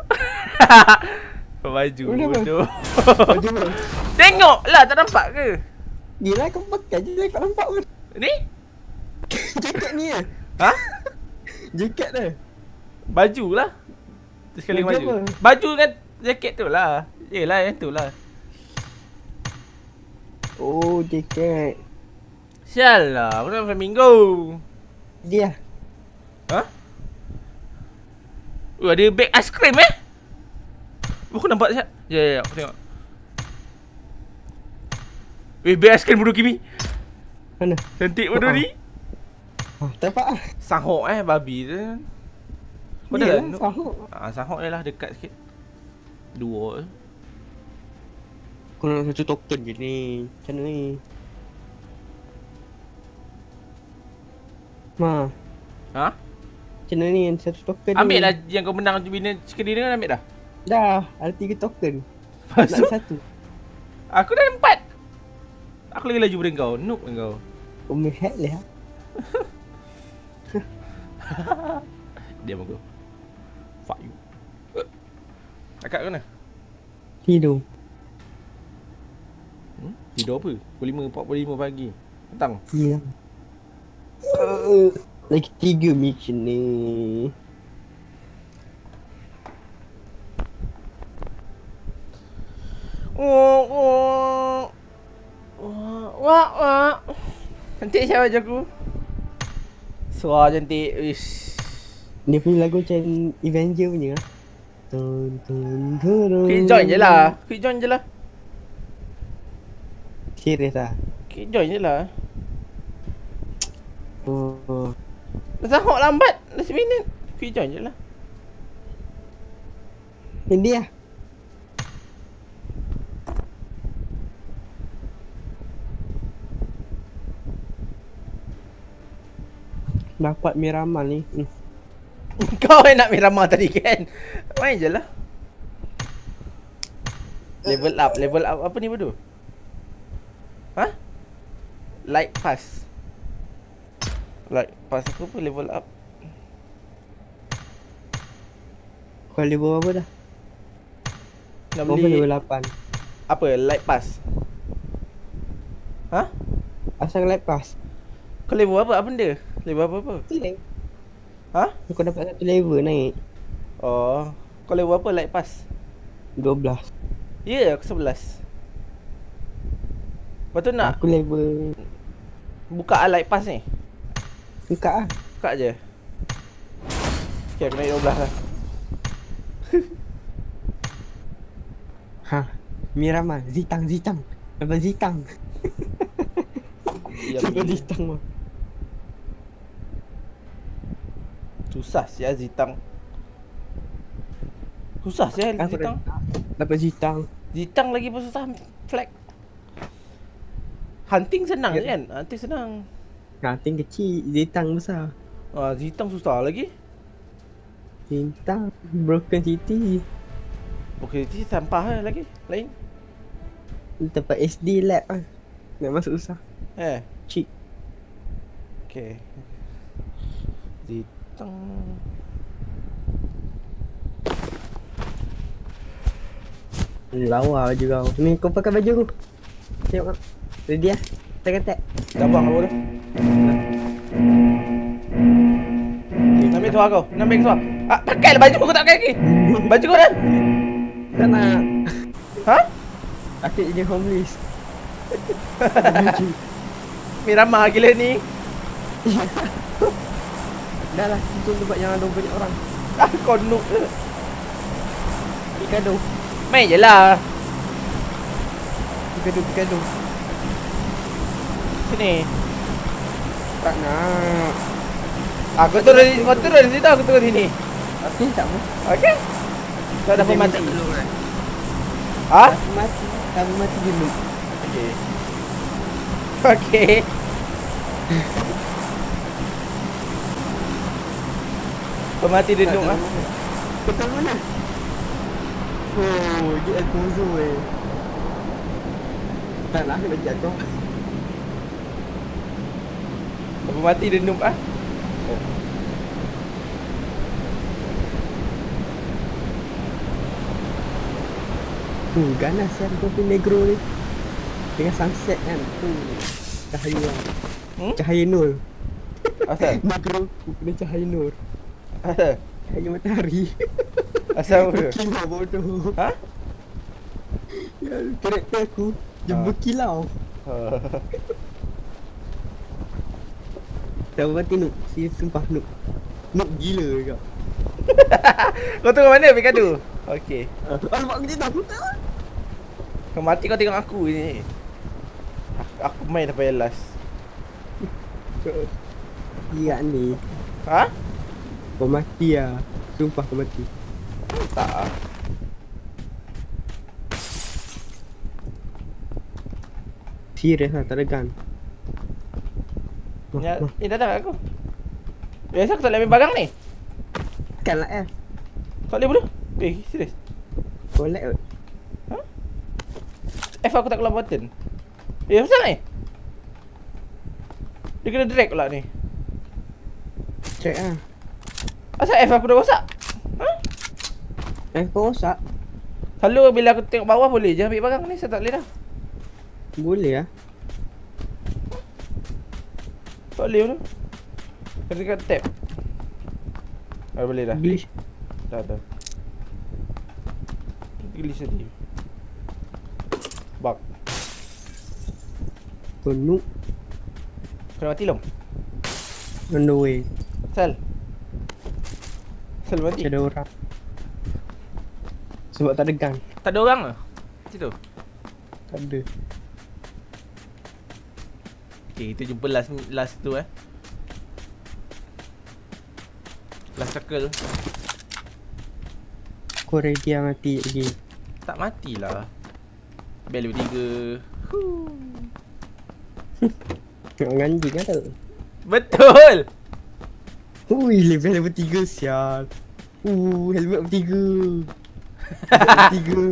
Baju Boleh apa? bodoh. Baju apa? Tengoklah tak nampak ke? Gila kau pakai je tak nampak pun. Ni? Jaket ni lah. Ha? Jaket tu. Baju lah. Tu sekali Baju baju. apa? Baju dengan jaket tu lah. Yelah yang tu lah. Oh, jaket. Sial lah. Aku nak flamingo. Dia. Ha? Ada bag aiskrim eh? Aku nampak siap. Ya, aku tengok. Bag aiskrim bodoh Kimi. Mana? Cantik bodoh ni. Tak nampak lah. Sahok babi tu. Kau Ni dah lah, sahuk. Sahok je lah dekat sikit. 2. Kau nak satu token je ni. Macam mana ni? Ma. Ha? Macam mana ni satu token Ambil ni? lah yang kau menang bina chicken dinner kan ambil dah. Dah, ada 3 token. Lepas tu Nak satu. aku dah 4. Aku lagi laju daripada kau. Noob kau. Kau mehek lah. Diam aku. Fuck you. Akak kau mana? Tidur. Tidur apa? Pukul 5.45 pagi. Petang. Ya. Lagi 3 mission ni. Wah. Cantik siapa baju aku? Suara cantik. Ish. Dia punya lagu macam Avenger punya lah. Quick join je lah. Serius lah. Quick join je lah. Oh. Dah sahok lambat. Dah 9 minit. Quick join je lah. Ini lah. Dapat Miramal ni. Kau yang nak Miramar tadi kan? Main je lah. Level up apa ni bodoh? Ha? Light pass aku apa level up? Kau level apa dah? Nak Kau beli level 8. apa? Light pass. Ha? Asal light pass. Kau level apa? Apa benda? Level apa? Seleng. Ha? Kau dapat satu level naik. Oh, kau level apa light pass? 12. Ya, aku 11. Lepas tu nak Aku level. buka light pass ni. Buka lah. Buka je. Okay, aku naik 12 lah. Miramar. Zitang. Nampak Zitang. Diam Nampak ni. Zitang mah. Susah sia Zitang. Susah sia Zitang. Dapat Zitang. Zitang lagi pun susah flag. Hunting senang Ya. kan? Hunting senang. Kating kecil, Zitang besar. Zitang susah lagi. Zitang Broken City. Okey, ini sampah lagi. Lain. Tempat SD lab ah. Nak masuk susah. Cheap. Okey. Zitang. Lawa je kau. Ni kau pakai baju aku. Tengok kau. Ready ah. Tag. Dabang apa tu? Nampak suara kau. Nampak suara. Pakai lah baju kau tak pakai lagi. Baju kau dah. Tak nak. Ha? Aku jadi homeless. Miramar gila ni. Dah lah, itu tempat yang ada banyak orang. Kau noob ke? Pikado. Main je lah. Pikado. Sini. Tak nak. Kau turun di situ, aku turun sini. Okey, tak apa. Okey. Kau dah pun mati. Kan? Ha? Mati. Kamu mati dulu. Okey. Okey. Pemati dendung ah. Betul mana? Oh, dia Alfonso Tak lah, nak bagi aku. Pemati dendung ah. Ganas kan kopi negro ni. Dengan sunset kan. Cahaya lah. Cahaya nur. Asal? Negro dengan cahaya nur. Asal? Cahaya matahari. Asal apa? Berkilau bodoh. Ha? Ya, karakter aku dia berkilau. Tahu mati Nuk. Sumpah Nuk. Nuk gila kau. Kau tengok mana Pikadu? Okey. Alamak aku tak. Kau mati kau tengok aku ni. Aku main sampai last. Iya ni. Ha? Kau mati lah. Sumpah kau mati. Tak ah. Serius lah, tak ada gun. Ya, datang aku. Biasa aku tak boleh ambil barang ni. Kan lah F. Tak boleh bodoh. Serius. Collect kot. F aku tak keluar button. Pasal ni? Dia kena drag pula ni. Check lah. Asal F aku dah rosak? Kau rosak? Selalu bila aku tengok bawah boleh je ambil barang ni. Saya tak boleh dah. Boleh lah. Tak boleh tu. Kena dekat tab. Boleh dah. Glitch. Dah. Glitch tadi. Bug. Penuh. Kena mati long. On the way. Sal mati. Ada orang. Sebab tak ada gun. Tak ada orang ke? Situ. Tak ada. Okay, kita jumpa last tu Last circle. Kau ready lah mati lagi. Tak matilah. Value 3. Tengok nganjing kan tak? Betul. Ui, level 3 sial. Helmet bertiga. Bertiga.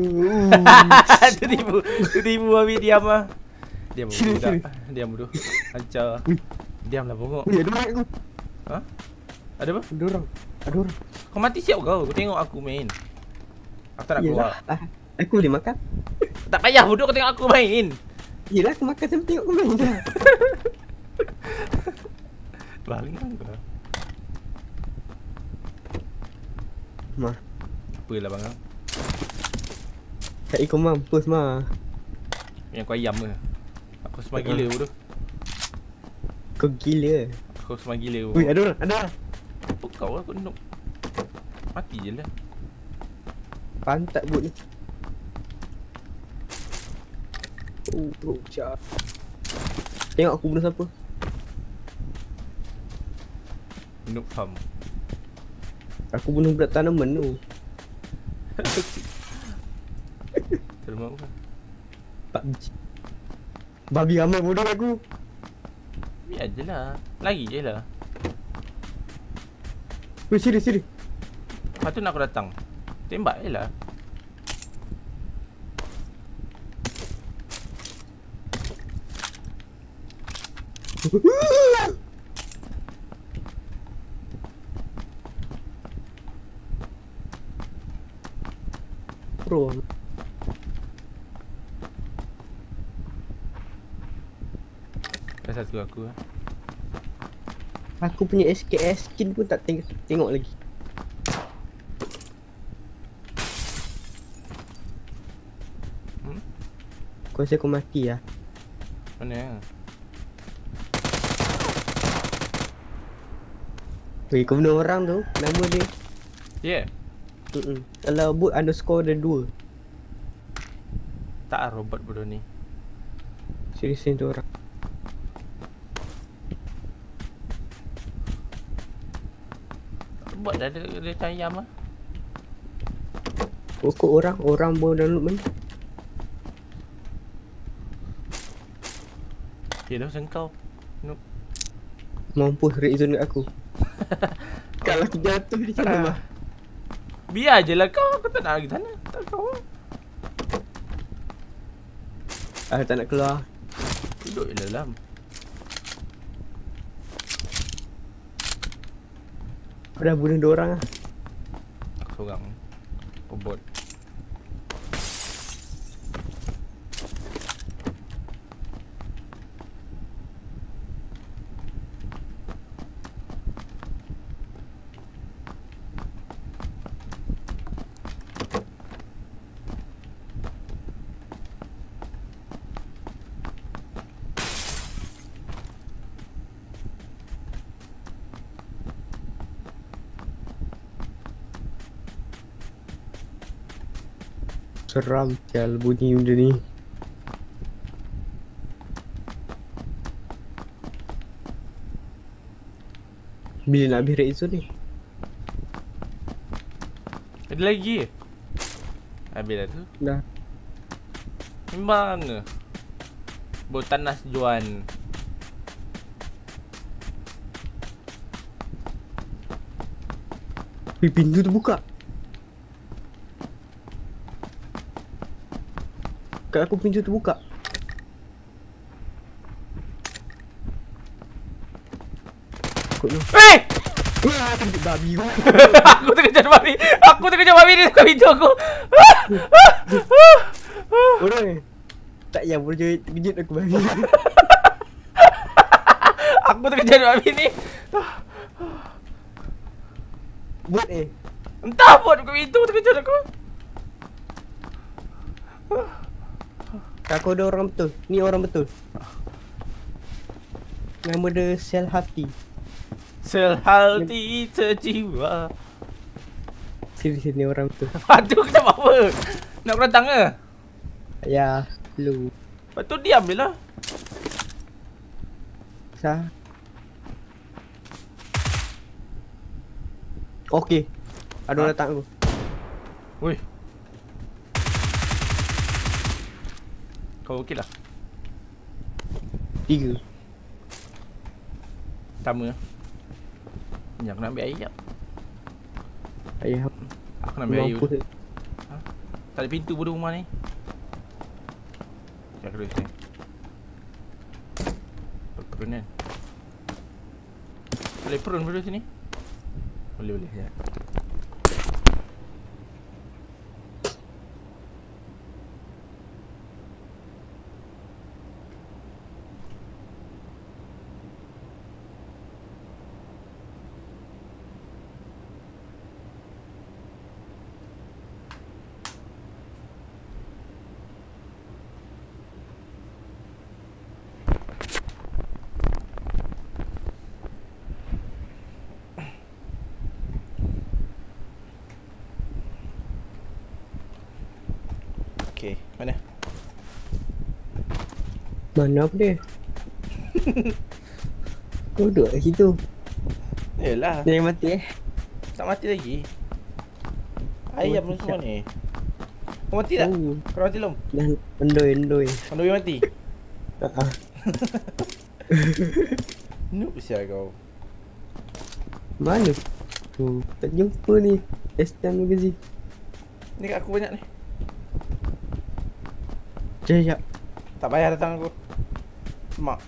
Tiba-tiba ambil diam lah. Diam budak. Diam bodoh. Hancur. Diamlah bongok. Ui, ada orang aku. Ha? Ada apa? Ada orang. Kau mati siap kau. Kau tengok aku main. Aku tak nak keluar. Aku boleh makan. Tak payah bodoh kau tengok aku main. Yelah aku makan sampai tengok kau main dah. Balang kau. Mah. Apalah bang. Tak ikut mampus mah. Yang kau ayam ke? Aku semua gila bodoh. Kau gila. Aku semua gila bodoh. Ui, ada orang. Apa kau lah, aku noob. Mati je lah. Pantat boot ni. Oh, teruk cak. Tengok aku bunuh siapa. Noob farm. Aku bunuh budak tanaman tu. Terima bukan? PUBG. Babi ramai bodoh aku. Biar je lah. Lagi je lah. Weh, serius. Lepas tu nak aku datang. Tembak je lah. Pro. Dah satu aku lah. Aku punya SKS skin pun tak tengok lagi. Aku rasa aku mati lah. Mana? Weh, kau bunuh orang tu. Nama dia Yeah. Kalau boot underscore ada 2. Tak robot bodoh ni. Serius tu orang. Robot dah ada macam ayam lah. Pokok orang baru download main. Ya dah sengkau. Noob. Mampus red zone kat aku. Kalau aku jatuh di sana mah. Biar je lah kau. Aku tak nak lagi sana. Tak kau. Tak nak keluar. Duduk je dalam. Aku dah bunuh 2 orang lah. Aku seorang. Robot. Seram sial bunyi benda ni. Bila nak habis red zone ni? Ada lagi. Habis dah tu. Dah. Memang. Botanas Juan. Pintu tu buka. Kat aku pintu tu buka. Kok tu. Eh! Wah, kena babi kau. Aku terkejar babi. Aku terkejar babi di dekat pintu aku. Orang tak payah boleh terkejut aku babi. Aku terkejar babi ni. Buat Entah buat dekat pintu terkejar aku. Aku ada orang betul. Ni orang betul. Nama dia Sel Hati. Sel hati sejiwa. Sini orang betul. Lepas tu kita buat apa? Nak aku datang ke? Ya, lu. Lepas tu diam je lah. Sah. Okey. Ada orang datang aku. Woi. Kau okey lah. 3. Pertama. Ni aku nak ambil air jap. Ayah. Aku nak ambil air. Ha? Tak ada pintu bodoh rumah ni. Sekejap aku duduk sini. Perun kan? Boleh perun duduk sini? Boleh. Ya. Okay, mana? Mana apa dia? Kau duduk kat situ. Yelah. Jangan mati Tak mati lagi. Ayam Mati semua tak? ni. Kau mati tak? Oh. Kau mati belum? Dan endoi. Kau dah mati? Ah. Noob sial kau. Mana? Tu, tak jumpa ni. S10 magazine. Ni kat aku banyak ni. Jap. Tak payah datang aku. Mak.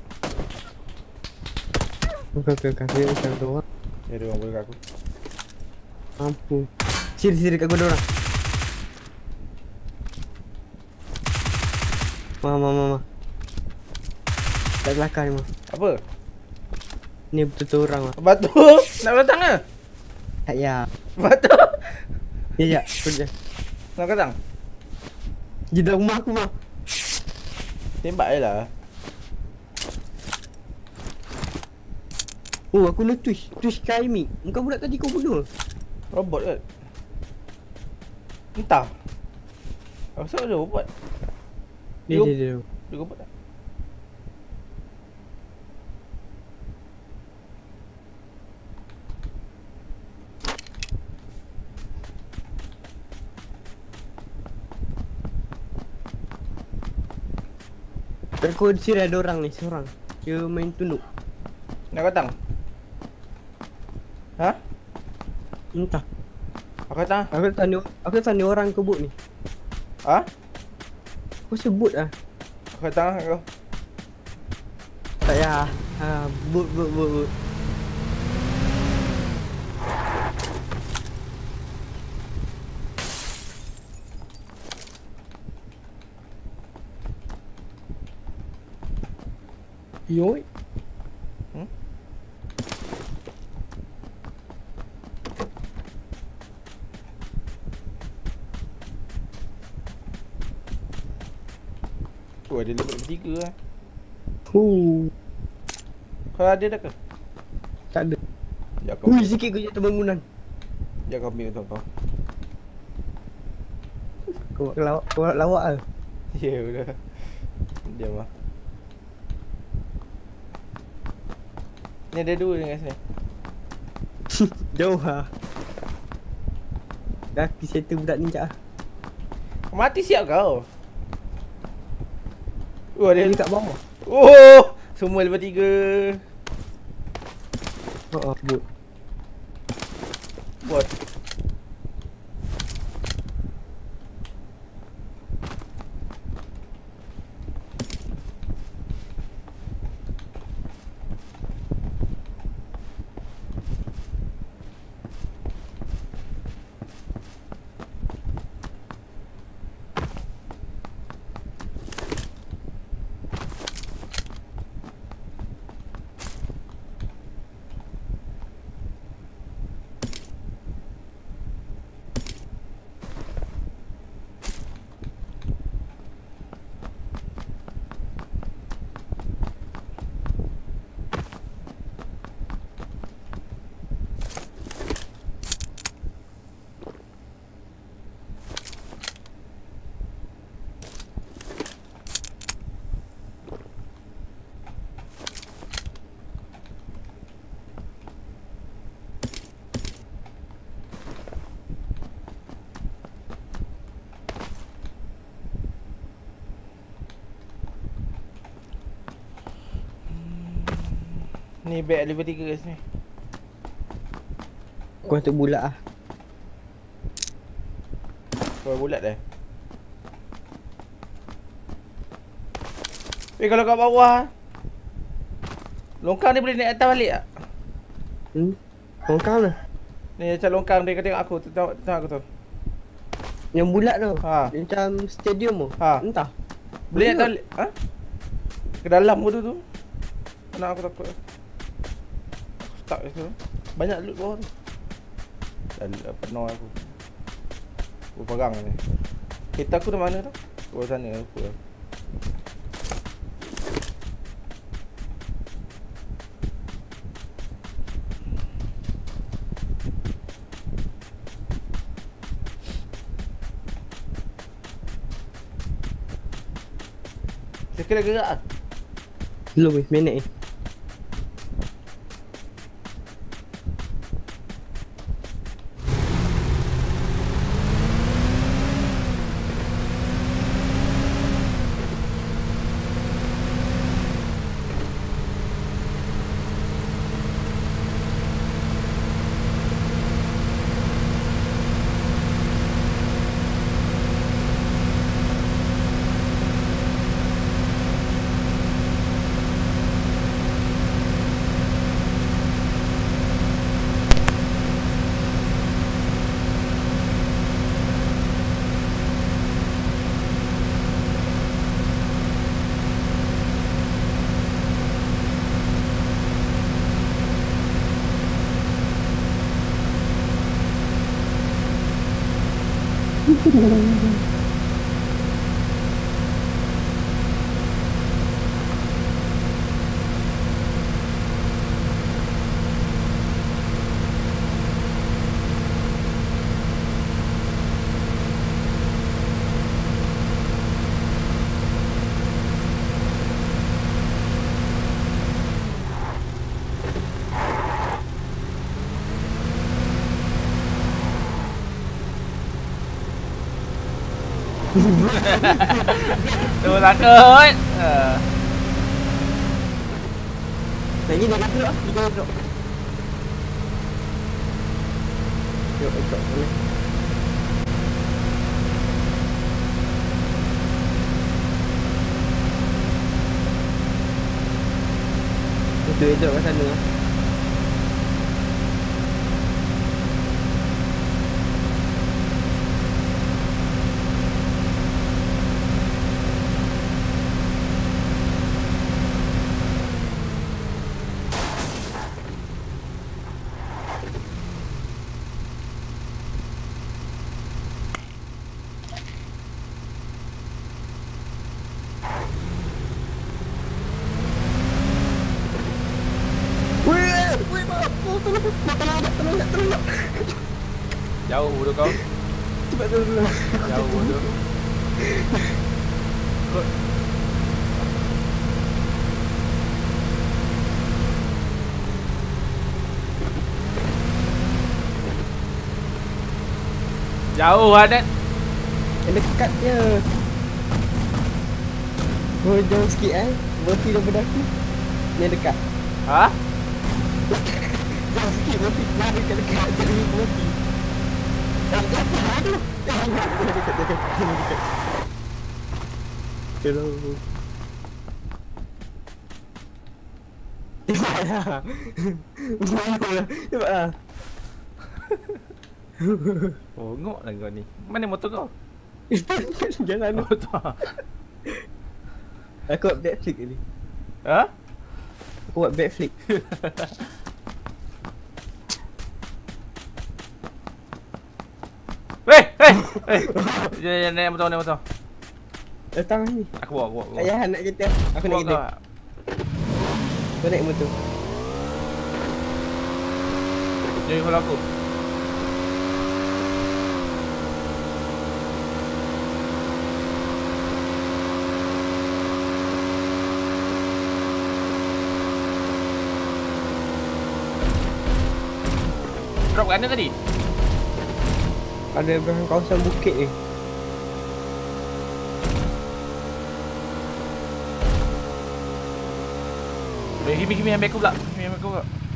Kau macam tu orang. Ya dia orang boleh kat aku. Ampun. Siri kat gua orang. Mama. Tak kelakar ni mah. Apa? Ni betul-betul orang mah. Batu. Nak datang ke? Tak ya. Batu. Ya. Kerja. Nak datang? Di dalam rumah aku mah. Tembak je lah. Oh, aku nak twist Sky mic. Bukan budak tadi kau bunuh. Robot ke? Entah. Aku rasa ada robot. Dia. Dia robot tak? Aku sini ada orang ni, seorang. Dia main tunduk. Nak datang? Ha? Entah. Aku datang? Aku tanya orang kebut ni. Ha? Aku sebut ah. Aku datang lah kau. Tak ya. But. Yoi. Tu ada level 3 lah. Kau ada dah ke? Tak ada. Ya kau. Ui, sikit kau jatuh bangunan. Ya kau ambil untuk kau. Kau lawak ah. Ya udah. Diam lah. Ni ada dua dengan sini. Jauh ah. Kaki settle budak ni cak ah. Kau mati siap kau. Oh ada Dia kat bawah. Oh, semua level 3. Oh, but. Bot. Ni bag level 3 kat sini. Kau untuk bulat ah. Kau bulat dah. Kalau kat bawah longkang dia boleh naik atas balik tak? Longkang lah. Ni macam longkang dia tengok aku, tengok aku tu. Yang bulat tu. Ha. Dia macam stadium tu. Ha. Entah. Boleh naik atas balik? Ha? Ke dalam bodoh tu. Nak aku takut. Aku stuck kat situ. Banyak loot bawah tu. Dah penuh aku. Aku pegang ni. Kereta aku di mana tu? Bawah sana apa. Dia kena gerak lah. Belum weh, minit ni. Tu takut. Lagi nak drop ah, kita drop. Drop boleh. Itu drop kat sana. Tolong. Jauh bodoh kau. Cepat tolong. Jauh bodoh. Kau jauh Adat. Yang dekat je. Oh, jauh sikit Berhenti daripada aku. Yang dekat. Ha? Jauh sikit berhenti. Nah, dekat-dekat. Jadi berhenti. Aduh. Dekat. Tolong. Cepatlah. Oh, ngok lah kau ni. Mana motor kau? Jalan tu. Oh, tak. Aku buat backflip tadi. Ha? Aku buat backflip. Weh! Jangan naik motor. Datang ni. Aku bawa. Ayah nak kereta. Aku nak kereta. Kau naik motor. Jadi follow aku. Drop kat mana tadi? Ada belakang kawasan bukit ni. Kimi ambil aku pula. Kimi ambil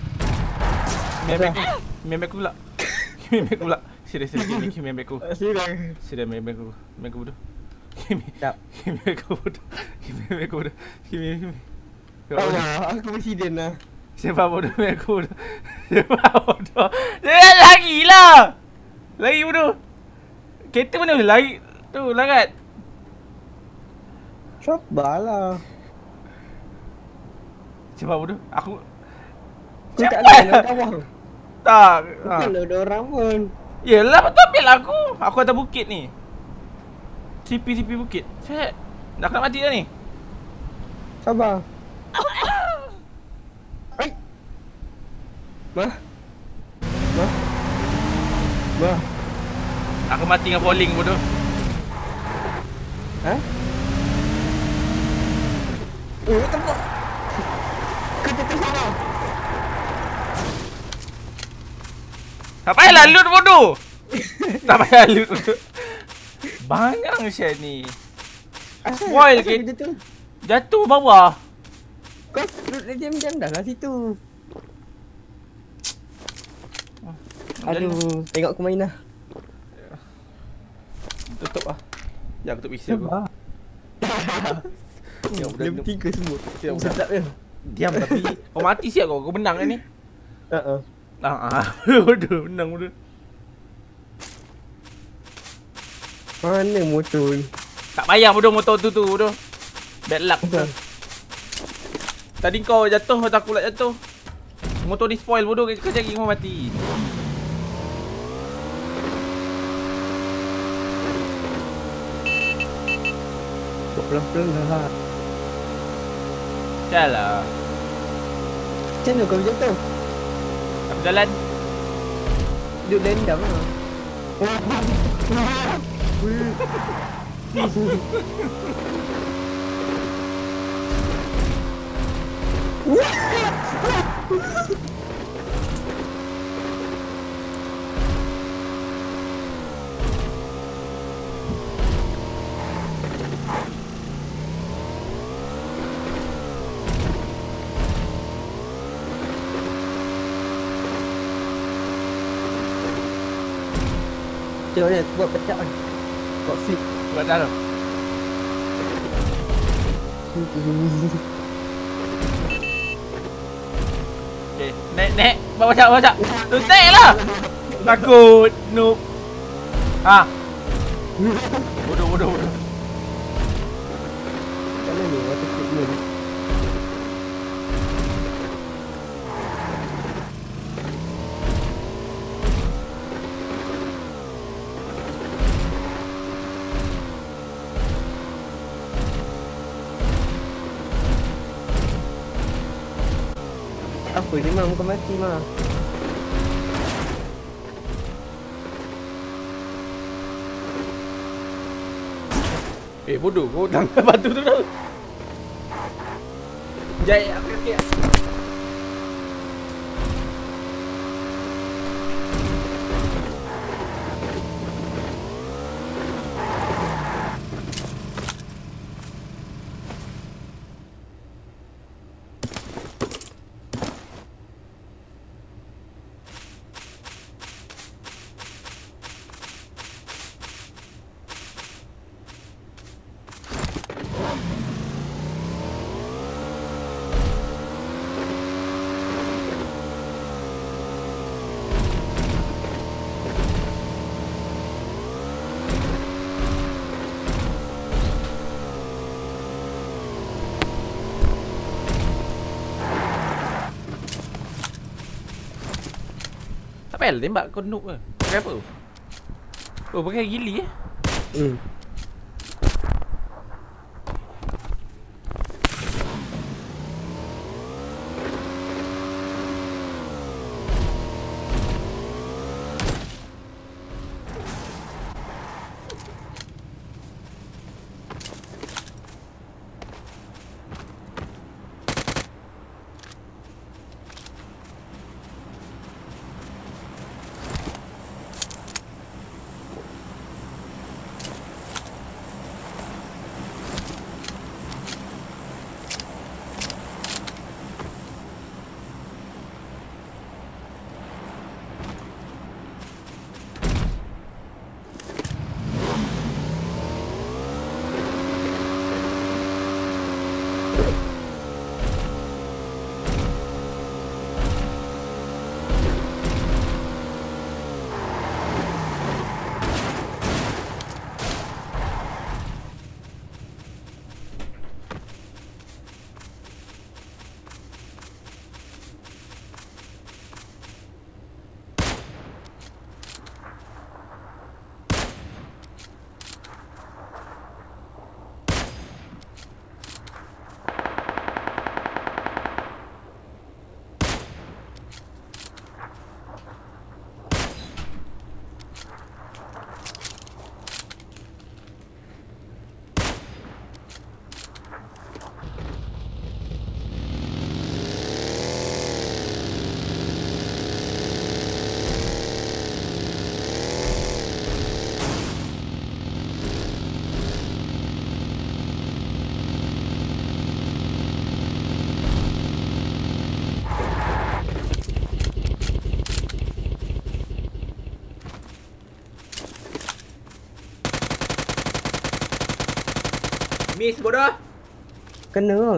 aku pula. Serius Kimi ambil aku. Serius ambil aku. Ambil aku bodoh. Kimi ambil aku bodoh. Kimi. Allah, aku presiden lah. Siapa bodoh ambil aku bodoh. Jangan lagi lah. Lagi bodoh. Kereta mana lari? Tu larat. Sabarlah. Siapa bodoh? Aku tak nak kawal. Tak. Bukan ada orang pun. Yelah, betul ambil lah aku. Aku atas bukit ni. Tepi bukit. Cek. Dah kena mati dah ni. Sabar. Hai. Mah. Aku mati dengan falling bodoh. Ha? Oh, tempat. tu sana. Tak payahlah loot bodoh. Tak payah loot bodoh. Bangang Syed ni. Spoil ke? Jatuh bawah. Kau loot dia diam-diam dah lah situ. Aduh, tengok aku main lah. Tutup lah. Ya, aku tutup isi aku. Ya, Dia bertiga semua. Siap, Sedap dia. Diam tapi kau mati siap kau menang kan ni. Bodoh, menang bodoh. Mana motor ni? Tak payah bodoh motor tu bodoh. Bad luck betul. Tadi kau jatuh, mata aku pula jatuh. Motor ni spoil bodoh, kau cari kau mati. Pelan-pelan lah. Jalan. Macam mana kau jatuh? Aku jalan. Duduk dendam lah. Tengok ni, buat pecah kan. Buat flip. Buat dah tu. Okay, naik. Baca. Tu naik lah. Takut, noob. Ha. Bodoh. Kat mana ni, water treatment. Apa ni Mam, kau mati Mam. Bodoh, kau tangkap batu tu dah. Jai, okey. Tak payah tembak kau noob ke? Pakai apa? Oh, pakai gili eh? Miss bodoh. Kena.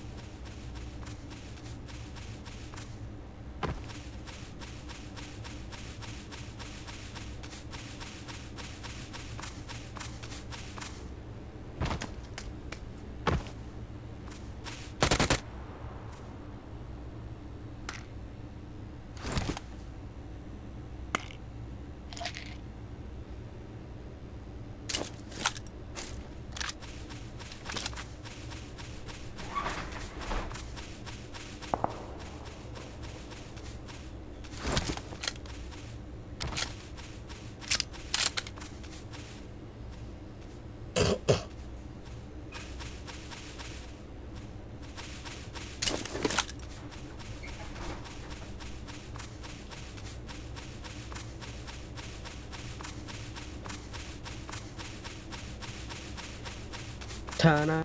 Tanah.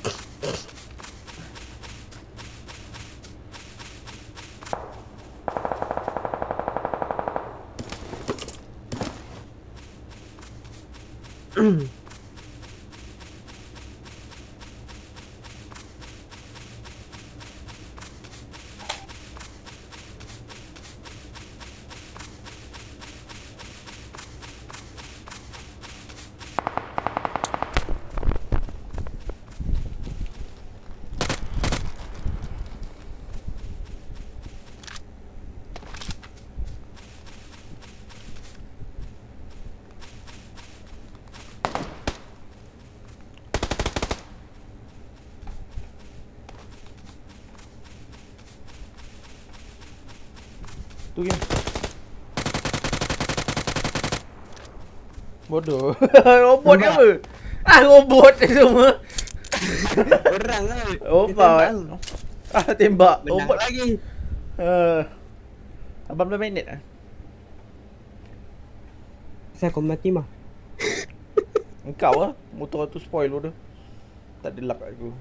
Tu game. Bodoh. Robot ke apa? Robot ni semua. Orang lah. Robot. Tembak. Menang Robot lagi. 18 minit lah. Saya kau mati mah. Engkau lah. Motor tu spoil bodoh. Tak ada luck aku.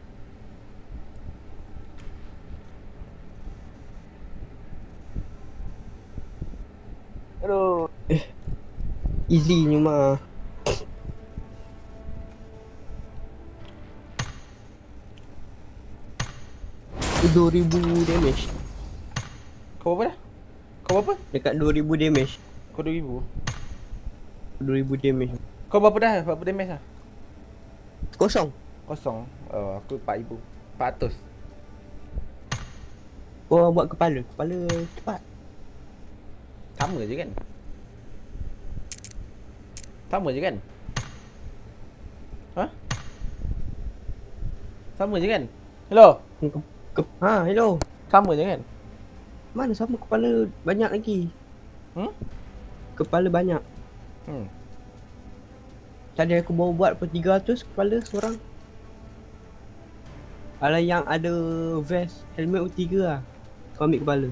Aduh. Easy ni mah. $2,000 damage. Kau apa dah? Kau berapa? Dekat 2,000 damage. Kau 2000. 2,000 damage. Kau berapa dah? Berapa damage lah? Kosong. Kosong. Aku 4000. 400. Kau buat kepala. Kepala cepat. Sama je kan? Sama je kan? Ha? Sama je kan? Hello? Hello. Sama je kan? Mana sama kepala banyak lagi. Kepala banyak. Tadi aku baru buat per 300 kepala seorang. Kalau yang ada vest, helmet U3 lah. Kau ambil kepala.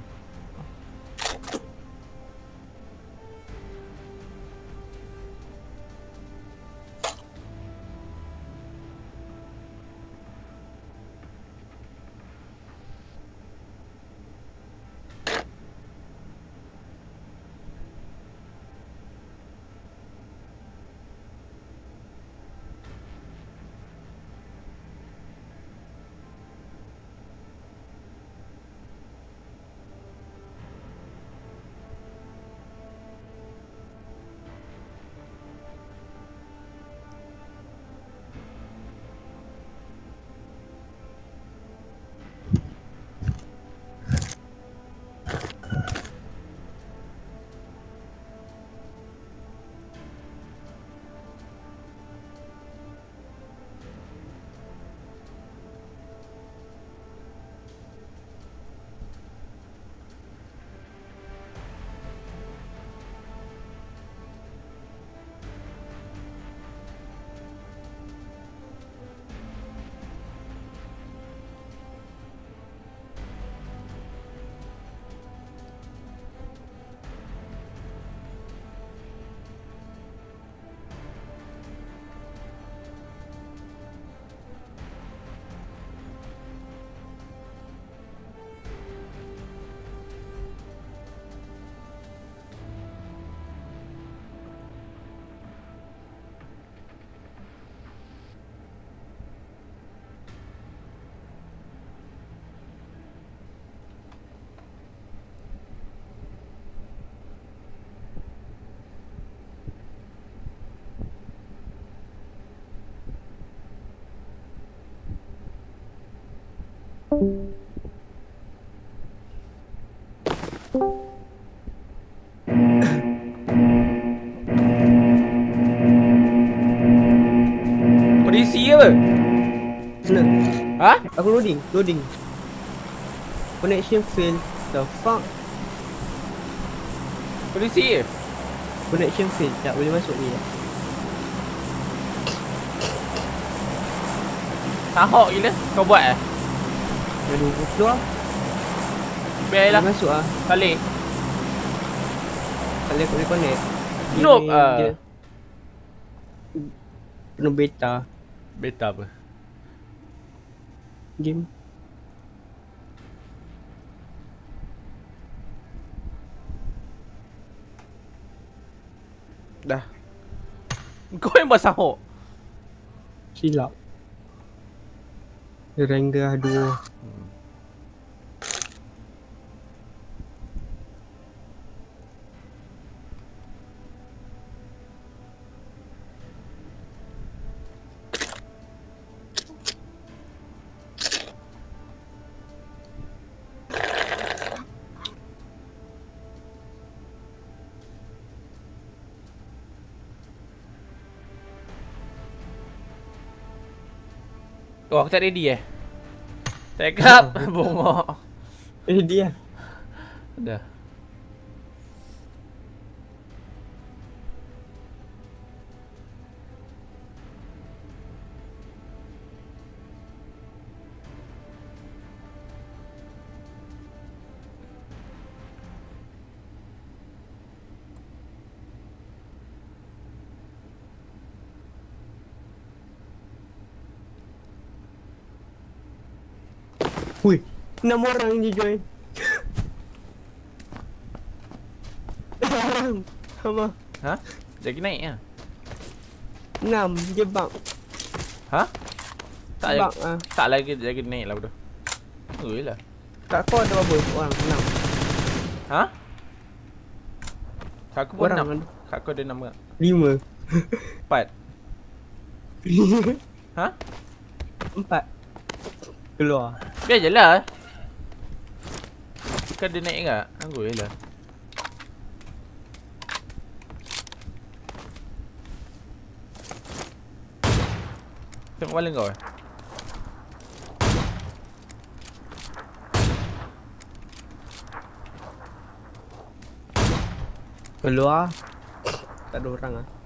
Kau diisi apa? Kena. Ha? Aku loading. Connection fail. The fuck? Kau diisi je? Connection fail. Tak boleh masuk ni. Sahok gila. Kau buat Aduh, keluar. Biarlah. Boleh masuk ah. Salih. Kalau aku boleh connect. Nope. Dia penuh beta Beta apa? game. Dah. Kau yang buat sahok. Silap. Renggah 2. Oh, aku tak ready Take up. Bongok. Dia. Dah. Hui, 6 orang je join. Sama. Ha? Jadi naik 6 je bang. Ha? Tak Bang lagi. Tak lagi naik lah bodoh. Oi lah. Kat kau ada berapa orang? 6. Ha? Kat aku pun Orang 6. Kat aku ada 6 ke? 5. 4. Ha? 4. Keluar. Biar je lah. Kan dia naik tak? Tunggu je lah. Tengok kepala kau Keluar. Tak ada orang ah.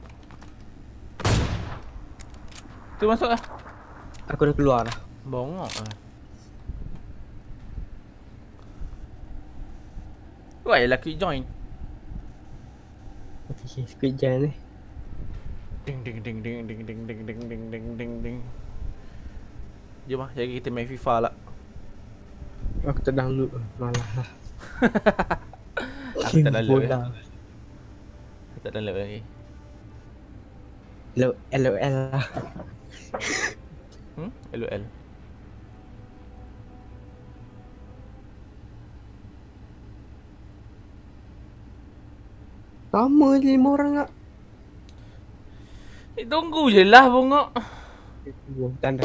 Tu masuk lah. Aku dah keluar dah. Bongok lah. Why lah quick join? Okay, squid jam ni. Ding ding ding ding ding ding ding ding ding ding ding ding. Jom lah, jadi kita main FIFA lah. Aku tak download. Malah lah. Aku tak download Aku tak download lagi. LOL lah. LOL. Sama je 5 orang tak? Tunggu je lah bongok. Tanda.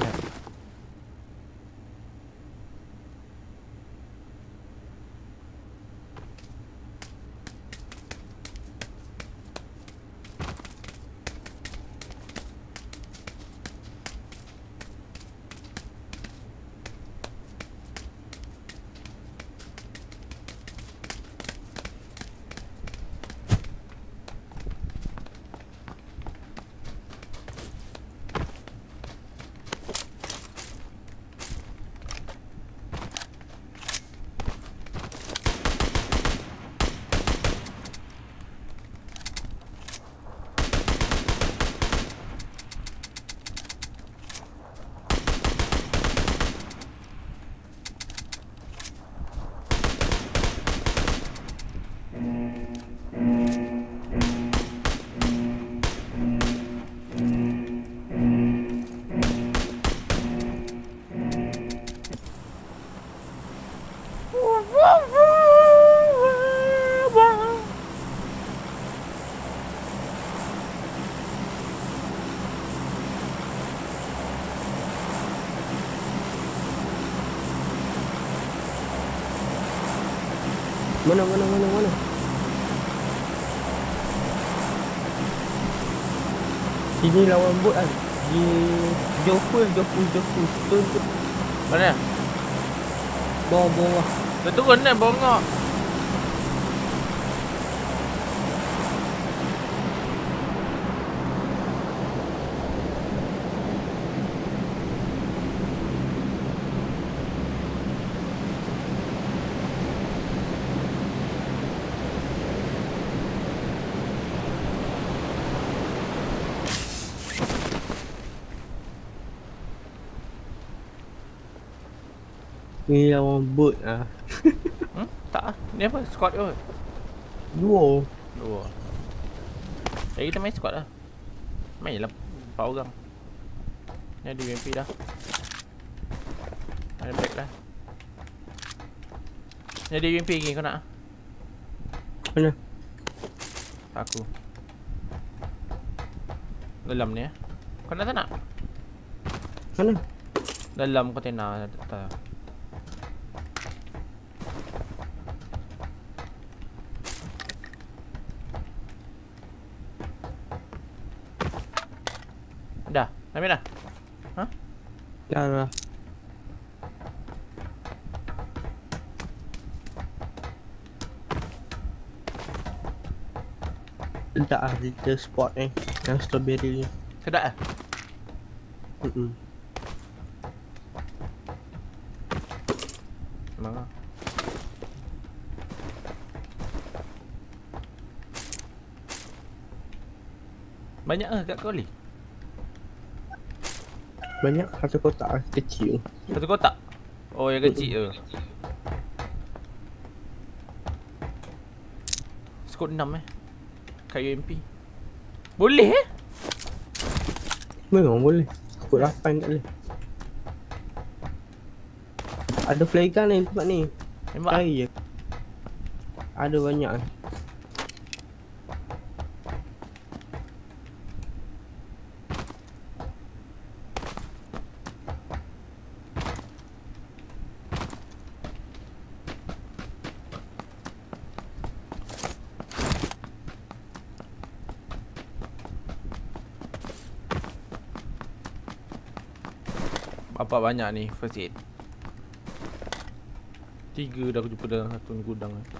Mana? Sini lawan bot kan. Di Joful. Turun. Mana? Bawah. Dia turun dah bongok. Ni lawan bot ah. Tak ah. Ni apa? Squad ke? Duo. Jadi kita main squad lah. Main lah 4 orang. Ni ada UMP dah. Ada back dah. Ni ada UMP lagi, kau nak? Mana? Aku. Dalam ni Kau nak tak nak? Mana? Dalam kontena tak. Dah, ambil dah. Ha? Dah. Sedap lah little spot ni. Yang strawberry ni. Sedap ah? Memang lah. Banyak lah kat kau ni. Banyak satu kotak lah, kecil. Satu kotak? Oh yang kecil tu. Skop 6 kat UMP. Boleh Memang boleh. Skop 8 tak boleh. Ada flare gun ni tempat ni. Tembak Cari je. Ada banyak. Bapak banyak ni first aid. 3 dah aku jumpa dalam satu gudang ni.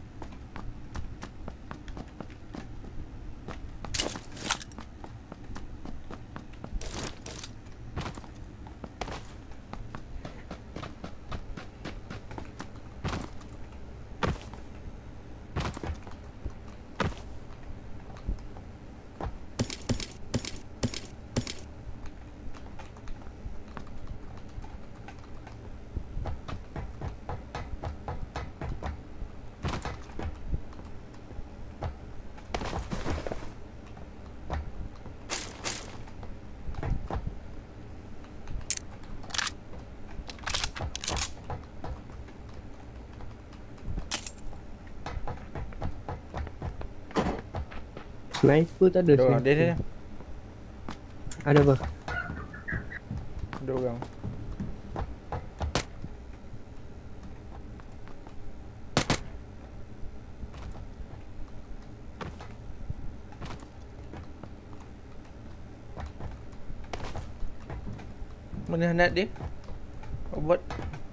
Sniper tak ada. Dua orang dia. Ada apa? 2 orang. Mana hendak dia? Robot.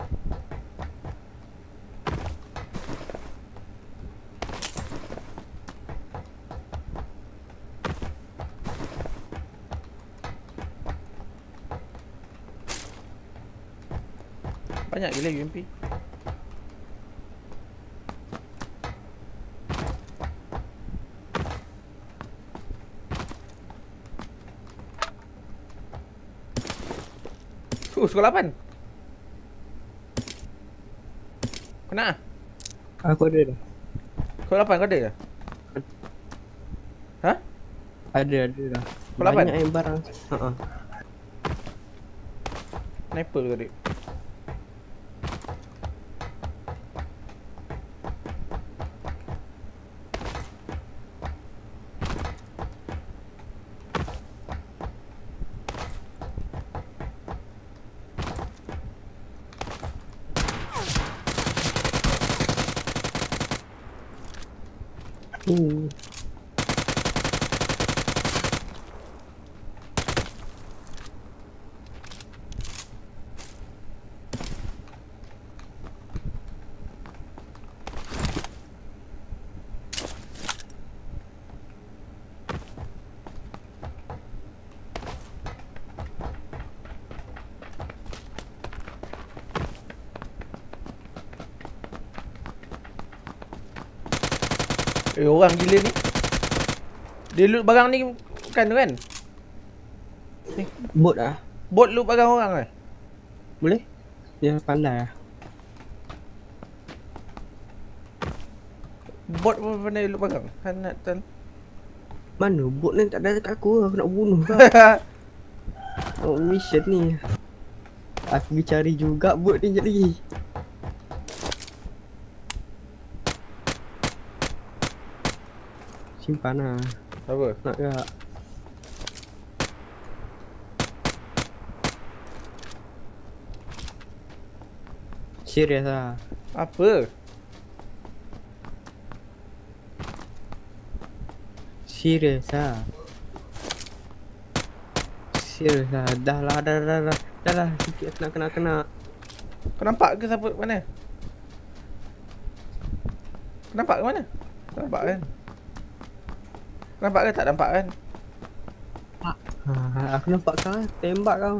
Banyak gila UMP. Sekolah 8. Kau nak? Aku ada dah. Sekolah 8 kau ada ke? Ha? Ada dah. Sekolah 8? Banyak yang barang. Sniper ke adik? Orang gila ni. Dia loot barang ni bukan tu kan? Bot ah. Bot loot barang orang kan? Boleh? Dia pandai ah. Bot pun pandai loot barang. Kan nak tan. Mana bot ni tak ada dekat aku nak bunuh kau. Oh, mission ni. Aku pergi cari juga bot ni jadi. Simpan lah. Apa? Nak tak? Serius lah. Apa? Serius lah. Serius lah. Dah lah. Dah lah. Sikit aku nak kena. Kau nampak ke siapa mana? Kau nampak ke mana? Kau nampak kan? Kau nampak ke tak nampak kan? Aku nampak kau. Tembak kau.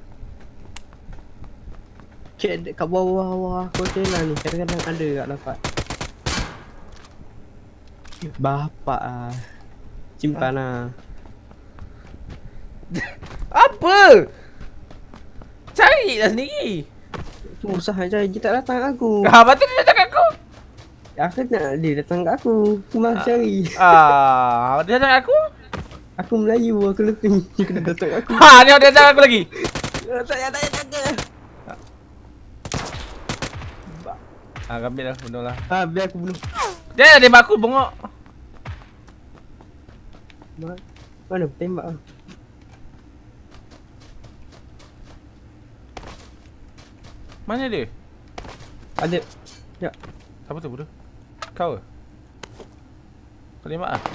Cek kat bawah kontainer ni. Kadang-kadang ada kat dapat. Bapak ah. Simpan lah. Apa? Cari lah sendiri. Susah je. Dia tak datang kat aku. Patut dia datang kat aku. Aku nak dia datang kat aku. Aku malah cari. Dia datang kat aku? Aku Melayu. Aku letih. Dia kena datang kat aku. Ni dia datang kat aku lagi. Tak ada. Ambil lah, bunuh lah. Biar aku bunuh. Dia tembak aku, bongok. Mana tembak ah? Mana dia? Ada. Ya. Siapa tu bodoh? Kau ke? Kau tembak lah?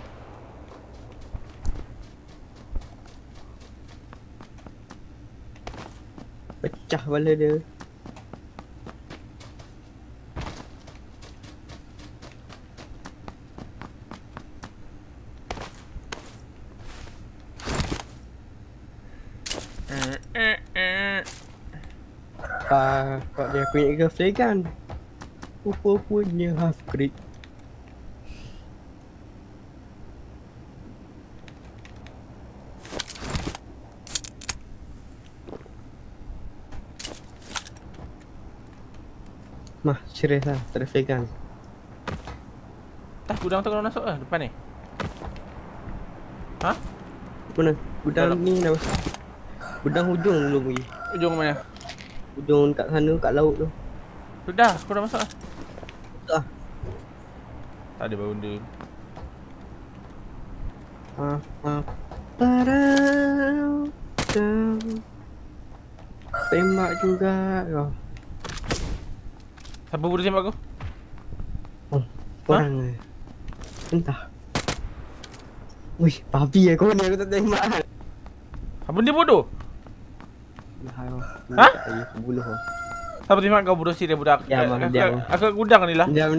Pecah kepala dia. Kau dia punya girlfriend kan? Punya half creep. Mah, serius lah, tak ada vegan. Gudang tu kalau masuk lah, depan ni. Ha? Mana? Gudang ni dah masuk. Gudang hujung dulu pergi. Ujung mana? Hujung kat sana, kat laut tu. Sudah, aku dah masuk lah. Tak. Tak ada benda. Tembak juga kau. Siapa bodoh tembak aku? Orang ni. Entah. Wih, babi aku ni aku tak tembak. Apa dia bodoh? Ha? Aku bunuh kau. Siapa tembak kau bodoh sini budak? Diam. Aku kat gudang ni lah. Diam.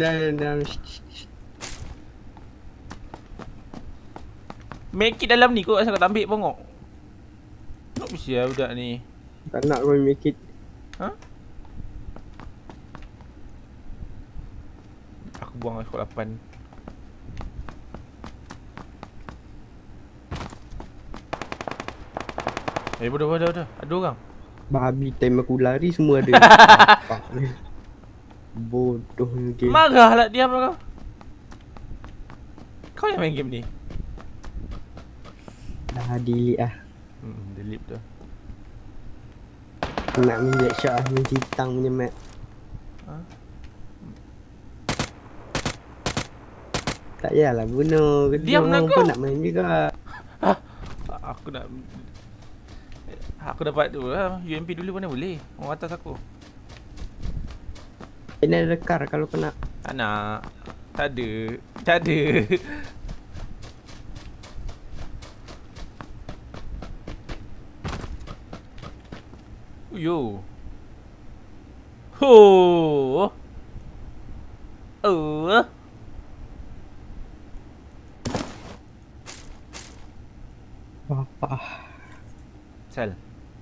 Make it dalam ni kot asal kau tak ambil bongok. Tak bisa lah budak ni. Tak nak kau make it. Ha? Aku buang lah skor 8. Bodoh. Ada orang. Babi time aku lari semua ada. Bodoh ni game. Marah lah diam lah kau. Kau yang main game ni. Dah delete lah. Delete tu. Nak minjak shot lah, main citang punya map. Tak payahlah bunuh. Diam lah kau. Pun nak main juga. Aku dapat tu lah. UMP dulu mana boleh. Orang atas aku. Ini ada car kalau kau nak. Tak nak. Tak ada. Yo. Ho. Bapak. Sel.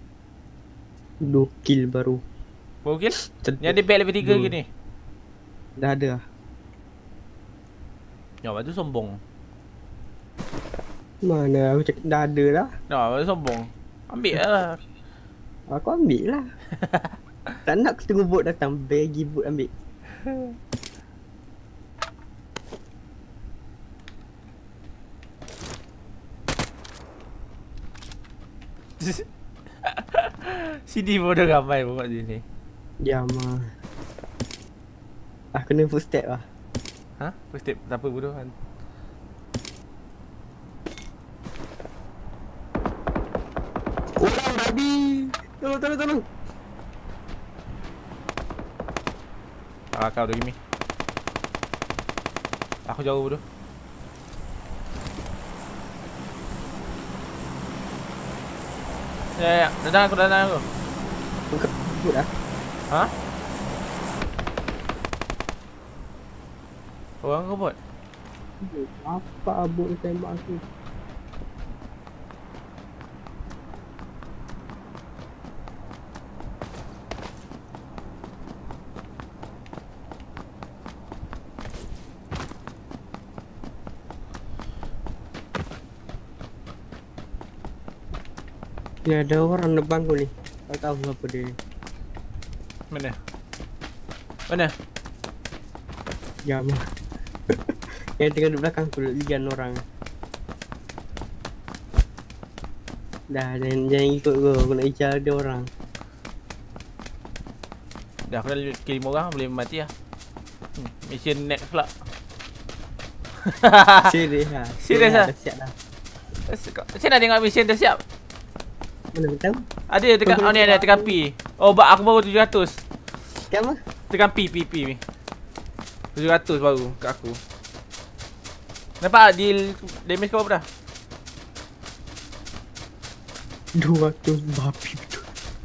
2 kill baru. Baru kill? Ni ada bag level 3 lagi ni. Dah ada lah. Nyawa tu sombong. Mana aku cakap dah ada dah. Nyawa tu sombong. Ambil lah. Aku ambil lah. Tak nak aku tunggu bot datang. Bagi bot ambil. Sini pun dah ramai pun kat sini. Diam lah. Kena footstep lah. Ha? First step tak apa bodoh kan. Orang babi. Tolong. Kau dah gini. Aku jauh bodoh. Ya, datang aku. Buka bot lah. Ha? Orang kau buat? Apa bot tembak aku? Ni ada orang depan aku ni. Tak tahu apa dia. Mana? Jam. Yang tengah di belakang tu ligan orang. Dah jangan ikut gua. Aku nak icar dia orang. Dah aku dah kill 5 orang boleh mati lah. Mission next pula. Serius lah. Serius lah? Dah siap dah. Macam mana tengok mission dah siap? Mana aku tahu? Ada tekan ni ada tekan P. Oh bak aku baru 700. Tekan apa? Tekan P ni. 700 baru kat aku. Nampak deal damage kau berapa dah? 200 babi betul.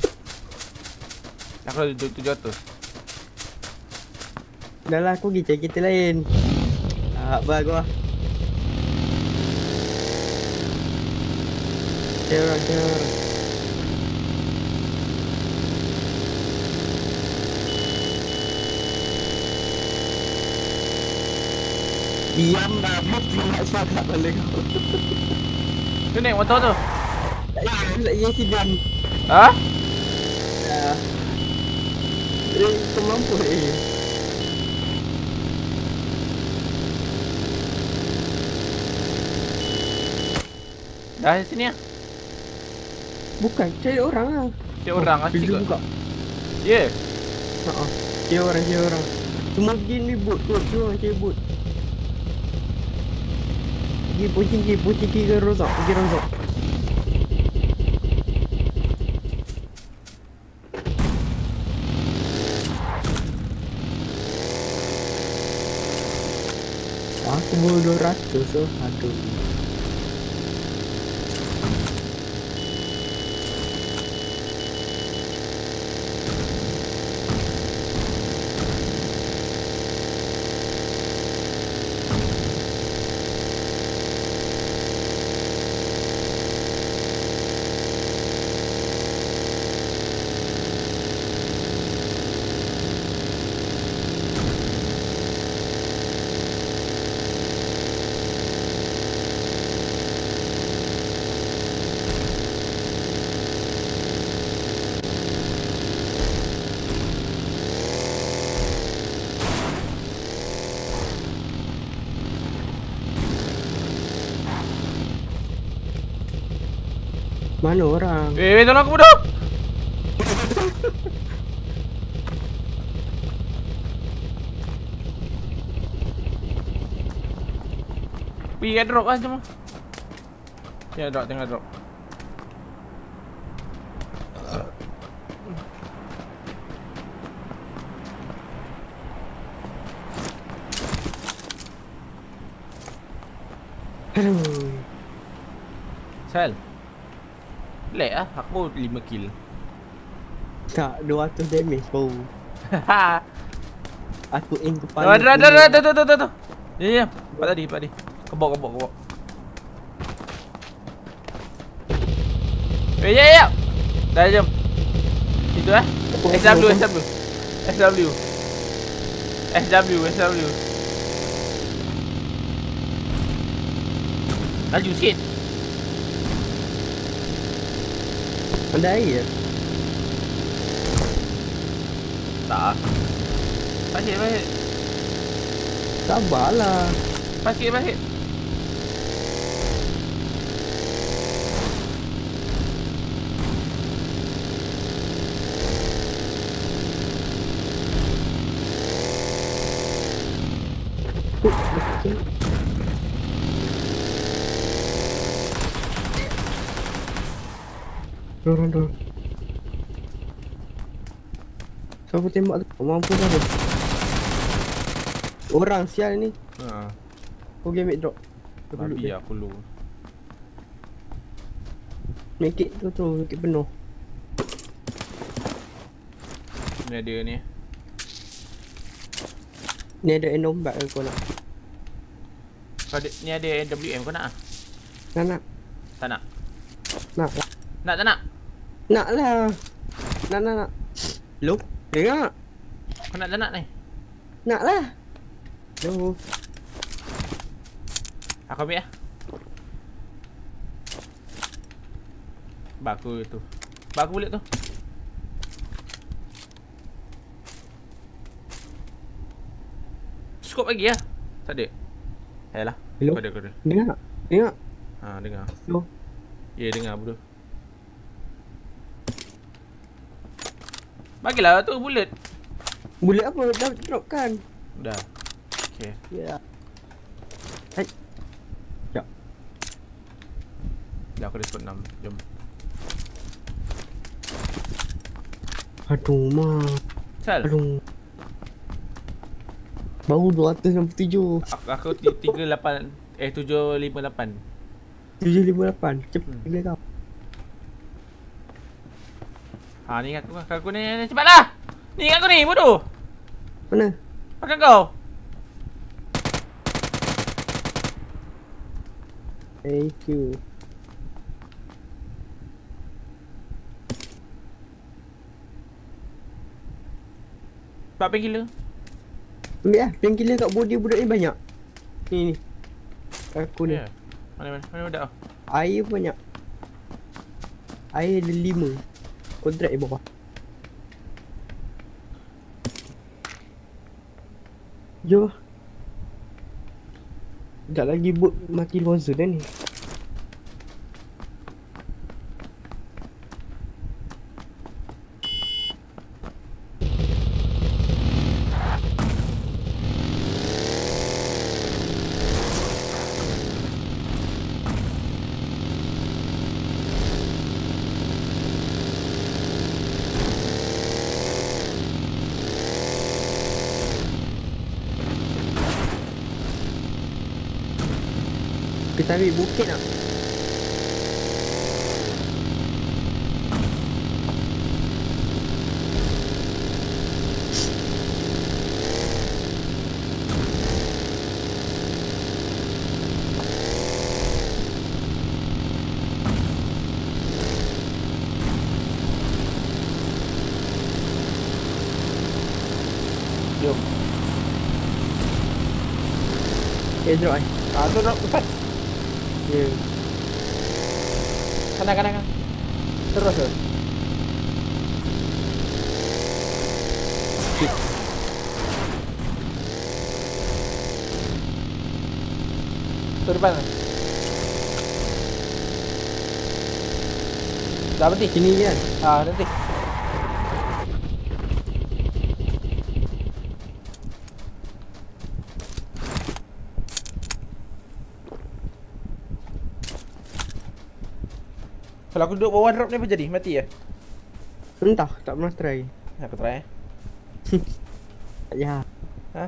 Aku dah 700. Dah lah aku pergi cari kereta lain. Apa aku lah. Cari. Diam dah, bos nak cakap balik kau. Tu naik motor tu. Tak payah sidang. Ha? Kau mampu Dah sini ah. Bukan, cari orang lah. Cari orang lah pintu cik. buka. Ya. Cari orang. Semua game ni boot tu, cuma cari boot. Pergi ke Rozak, Aku baru 200 so aduh. Mana orang? Tolong aku bodoh. Pergi kat drop lah cuma. Tengah drop. Aduh. Sal. Lag lah, aku 5 kill. Tak, 200 damage baru. Aku aim kepala. Dah. Ya. Empat tadi. Kebok. Ya. Dah jom. Itu SW. Laju sikit. Ada air ya? Tak. Pasir. Sabarlah. Pasir. Dorong. Siapa tembak tu? Mampu dah tu. Orang sial ni. Ha. Kau game drop. Babi aku lu. Make it penuh. Ni ada ni. Ni ada enombat ke kau nak? Kau ada, ni ada NWM kau nak ah? Nak. Tak nak. Nak. Tak nak. Nak lah. Nak. Look, dengar. Kau nak tak nak ni? Nak lah. Look. Aku ambil lah. Baku tu. Baku bulat tu. Skop lagi lah. Tak ada. Yalah. Hello? Kau ada. Dengar. Ha, dengar. Hello. Ya, dengar bodoh. Bagilah tu bulat. Bulat apa? Dah drop kan? Dah. Okay. Ya. Hai. Ya. Dah aku ada spot 6. Jom. Aduh, mak. Sal. Aduh. Baru 267. Aku 38. 758. 758. Cepat gila kau. Ha, ni aku ni cepatlah. Ni aku ni bodoh. Mana? Pakai kau. Thank you. Sebab painkiller. Ambil lah. Painkiller kat body budak ni banyak. Ni. Aku ni. Ya. Mana budak tu? Air pun banyak. Air ada 5. Kontrak di bawah. Jom. Sekejap lagi bot mati luar zone dah ni. Kita ambil bukit tak? Jom. Drop kan? Tu drop depan. Ya. Kanan. Terus tu. Tu depan. Dah berhenti. Sini je kan? Nanti. Kalau aku duduk bawah drop ni apa jadi? Mati ya? Entah, tak pernah try. Aku try Tak ya. Ha?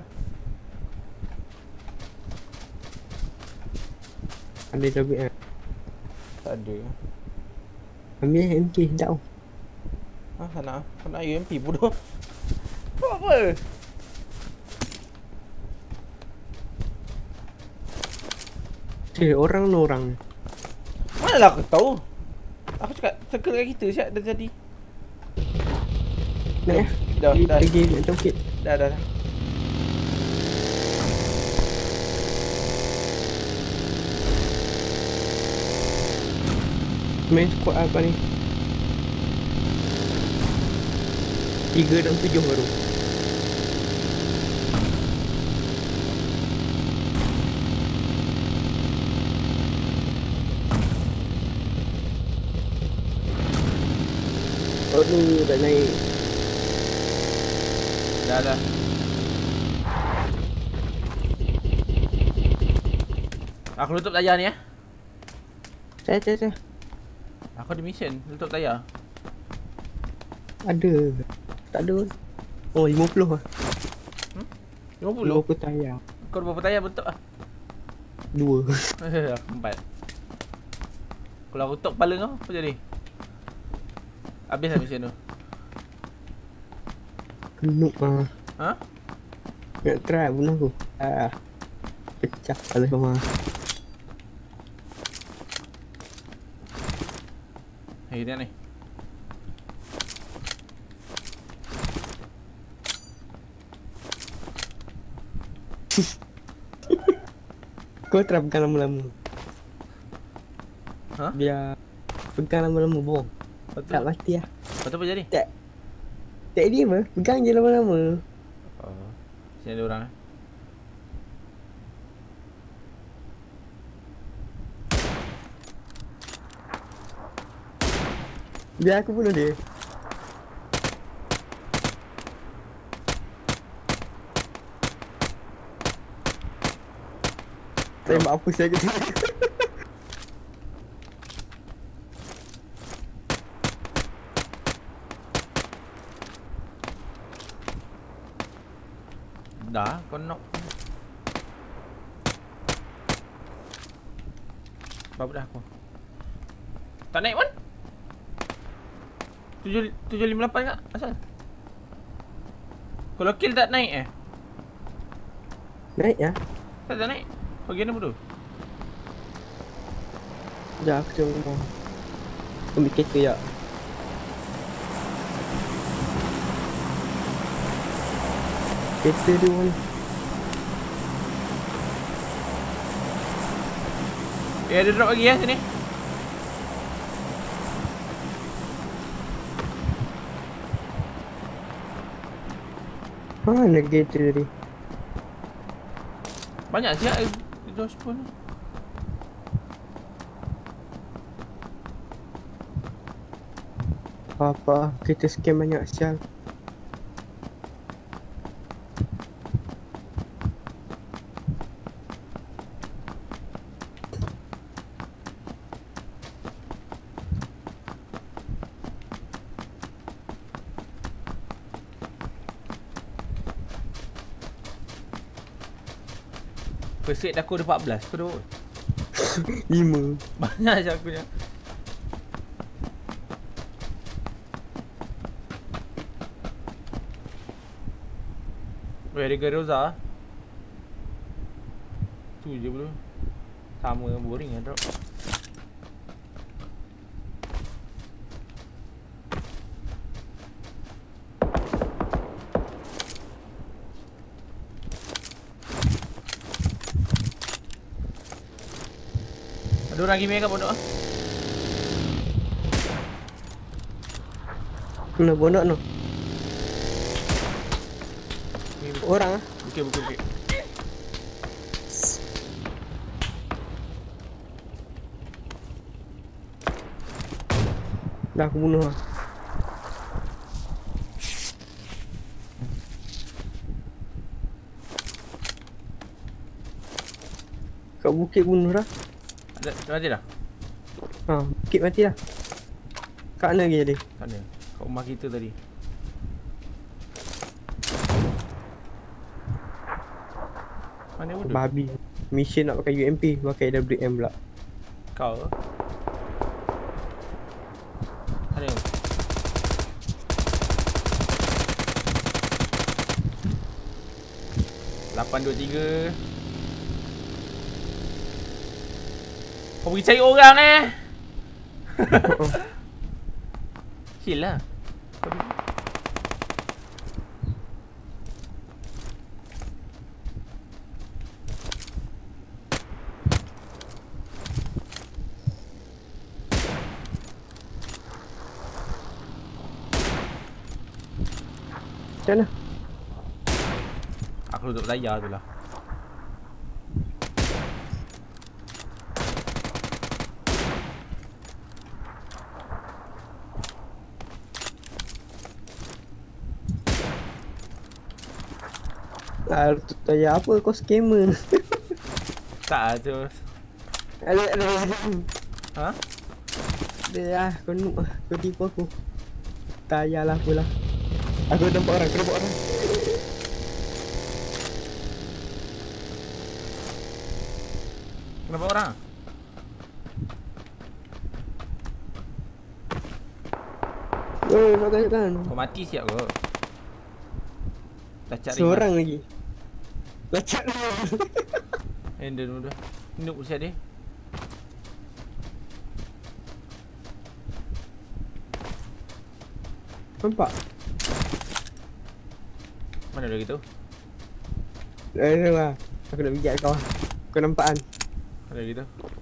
Ada tabik kan? Tak ada. Ambil MK sedap tau. Kau nak UMP bodoh. Kau apa? Orang ni orang. Manalah aku tahu. Aku cakap circle kat kita siap dah jadi. Nak ya? Dah. Lagi nak cokit. Dah. Main squad apa ni? 3 dan 7 baru. Aduh, tak naik. Dah. Aku tutup layar ni Saya. Aku ada mission, tutup layar. Ada. Tak ada pun. Oh, 50 lah. 50? 50 tayar. Kau berapa tayar bentuk lah? 2. Aku 4. Kalau aku tutup kepala kau, apa jadi? Habis lah mission tu. Kenuk lah. Ha? Nak try bunuh aku. Pecah kepala kau mah. Hei, dia ni. Kau try pegang lama-lama. Ha? Biar pegang lama-lama bom. Tak mati lah. Lepas tu apa jadi? Tak dia apa? Pegang je lama-lama. Oh, sini ada orang Biar aku bunuh dia. Tembak apa saya kata. Dah, kau knock. Berapa dah aku? Tak naik pun? 758 kak? Asal? Kalau kill tak naik Naik ya? Tak naik? Bagian apa tu? Sekejap aku tengok. Ambil kereta ya. Kereta dia mana? Ada drop lagi sini. Mana kereta tadi? Banyak siap Josh pun. Apa? Kereta scam banyak sial. First aid aku ada 14. Kau ada 5. banyak je aku punya. Weh, ada Garoza. Tu je bro. Sama, boring lah drop. Ada orang game kat pondok ah. Mana pondok no? Orang ah. Okey. Dah aku bunuh lah. Kat bukit bunuh dah. Ada mati dah. Bukit mati dah. Kat mana lagi tadi? Kat mana? Kat rumah kita tadi. Mana bodoh? Babi. Mission nak pakai UMP, pakai WM pula. Kau. Mana? 823. Kau pergi cari orang chill lah. Macam mana? Aku duduk layar tu lah. Tanya apa kau scammer? Tak tu. Ada. Ha? Dia lah, kau noob lah. Kau tipu aku. Tak payahlah pula. Aku nampak orang, aku nampak orang. Kenapa orang? Masukkan. Kau mati siap ke? Dah cari Seorang lagi. Lacak lah. Ender muda. Noob siap dia. Nampak? Mana dah gitu? Lah. Aku nak bijak kau. Kau nampak kan? Ada gitu.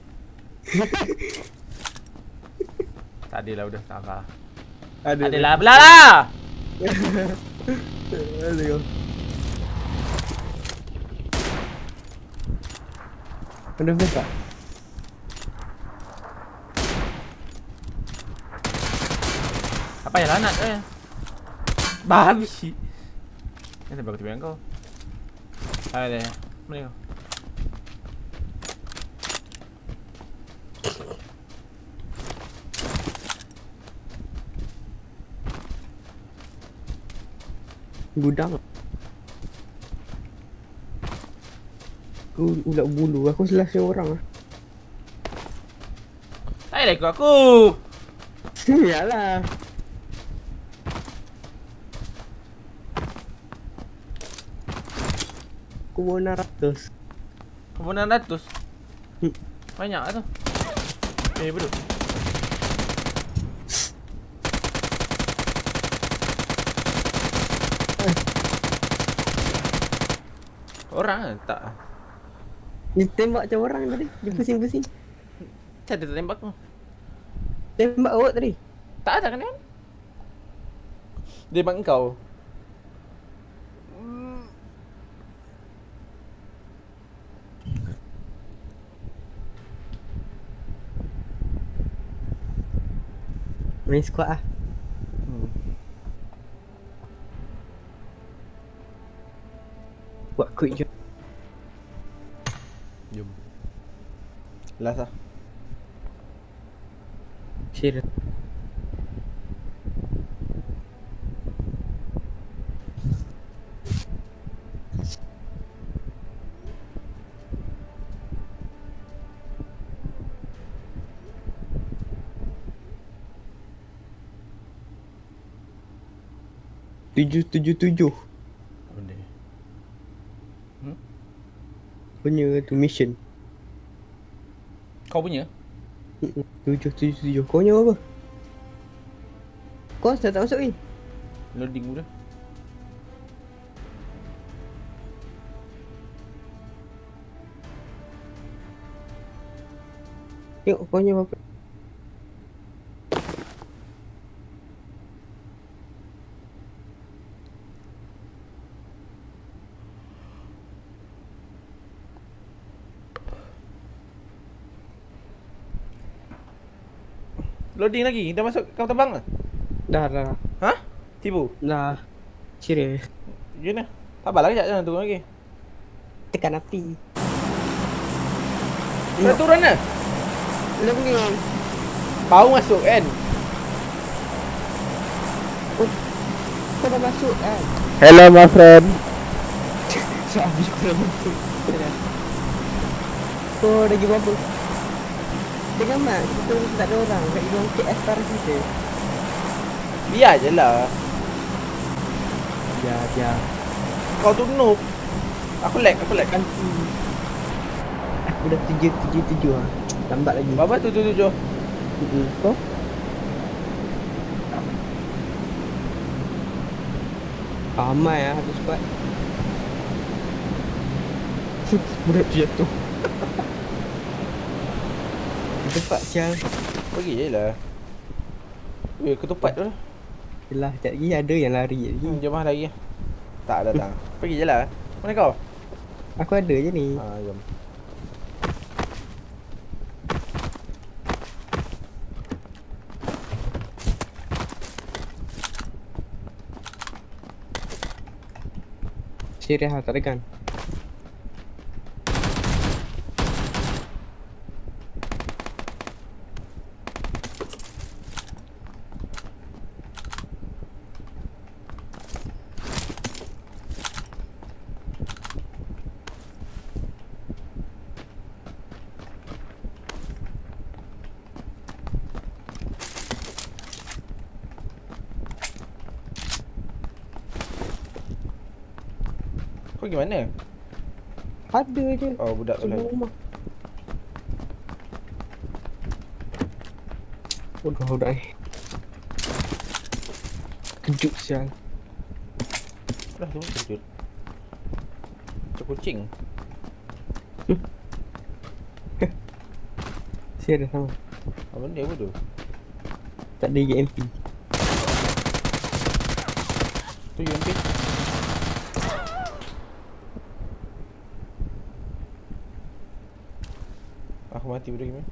Tak adalah udah sabar. Adalah belah lah. Ada kau. Ada best tak? Apa yang lanat eh? Babi. Yang sebab ketepian kau. Ada. Mana kau? Gudang. Aku ulat bulu. Aku salah seorang lah. Tak payah ikut aku. Yalah. Aku bawa 600. Kau 600. Hmm. Banyak lah tu. Betul. Orang lah tak. Dia tembak macam orang tadi. Dia pusing-pusing. Macam dia tak tembak kau. Tembak awak tadi. Tak ada kan? Dia tembak kau. Main squad lah. Buat quick je. Jom. Last lah. Serius. tujuh Benda. punya tu mission. Kau punya? 777. Kau punya apa? Kau dah tak masuk ni? Loading dulu. Tengok kau punya apa? Loading lagi. Dah masuk kau terbang ke? Dah. Ha? Tibu. Dah. Serius. Gimana? Sabarlah kejap, jangan turun lagi. Tekan api. Dah turun dah? Belum ni. Baru masuk kan? Oh, kau dah masuk kan? Hello my friend. So habis kau dah masuk. Kau dah pergi berapa? Dengan mak, kita tak ada orang kat hidung KS sekarang kita. Biar je lah. Biar. Kau tu noob. Aku lag. Kanti. Aku dah 777 lah. Lambat lagi. Berapa tu 77? Kau? Ramai lah satu squad. Budak tu jatuh. Tepat sial. Pergi je lah. Ketupat tu lah. Yelah, sekejap lagi ada yang lari lagi. Jom lah lagi lah. Tak datang. Pergi je lah. Mana kau? Aku ada je ni. Jom. Serius lah, tak ada kan? Kau pergi mana? Ada je. Oh, budak tu Semua lagi. rumah. Bodoh budak ni. Kejut sial. Dah tu kejut. Macam kucing. Serius sama. Apa benda apa tu? Tak ada EMP. Tu UMP. Aku mati budak gimana?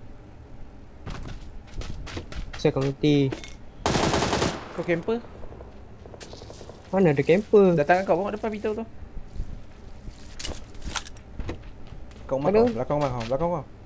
Saya kau mati. Kau camper? Mana ada camper? Datang kau bawa depan Peter tu. Kau rumah Ada. kau, belakang rumah kau, belakang kau.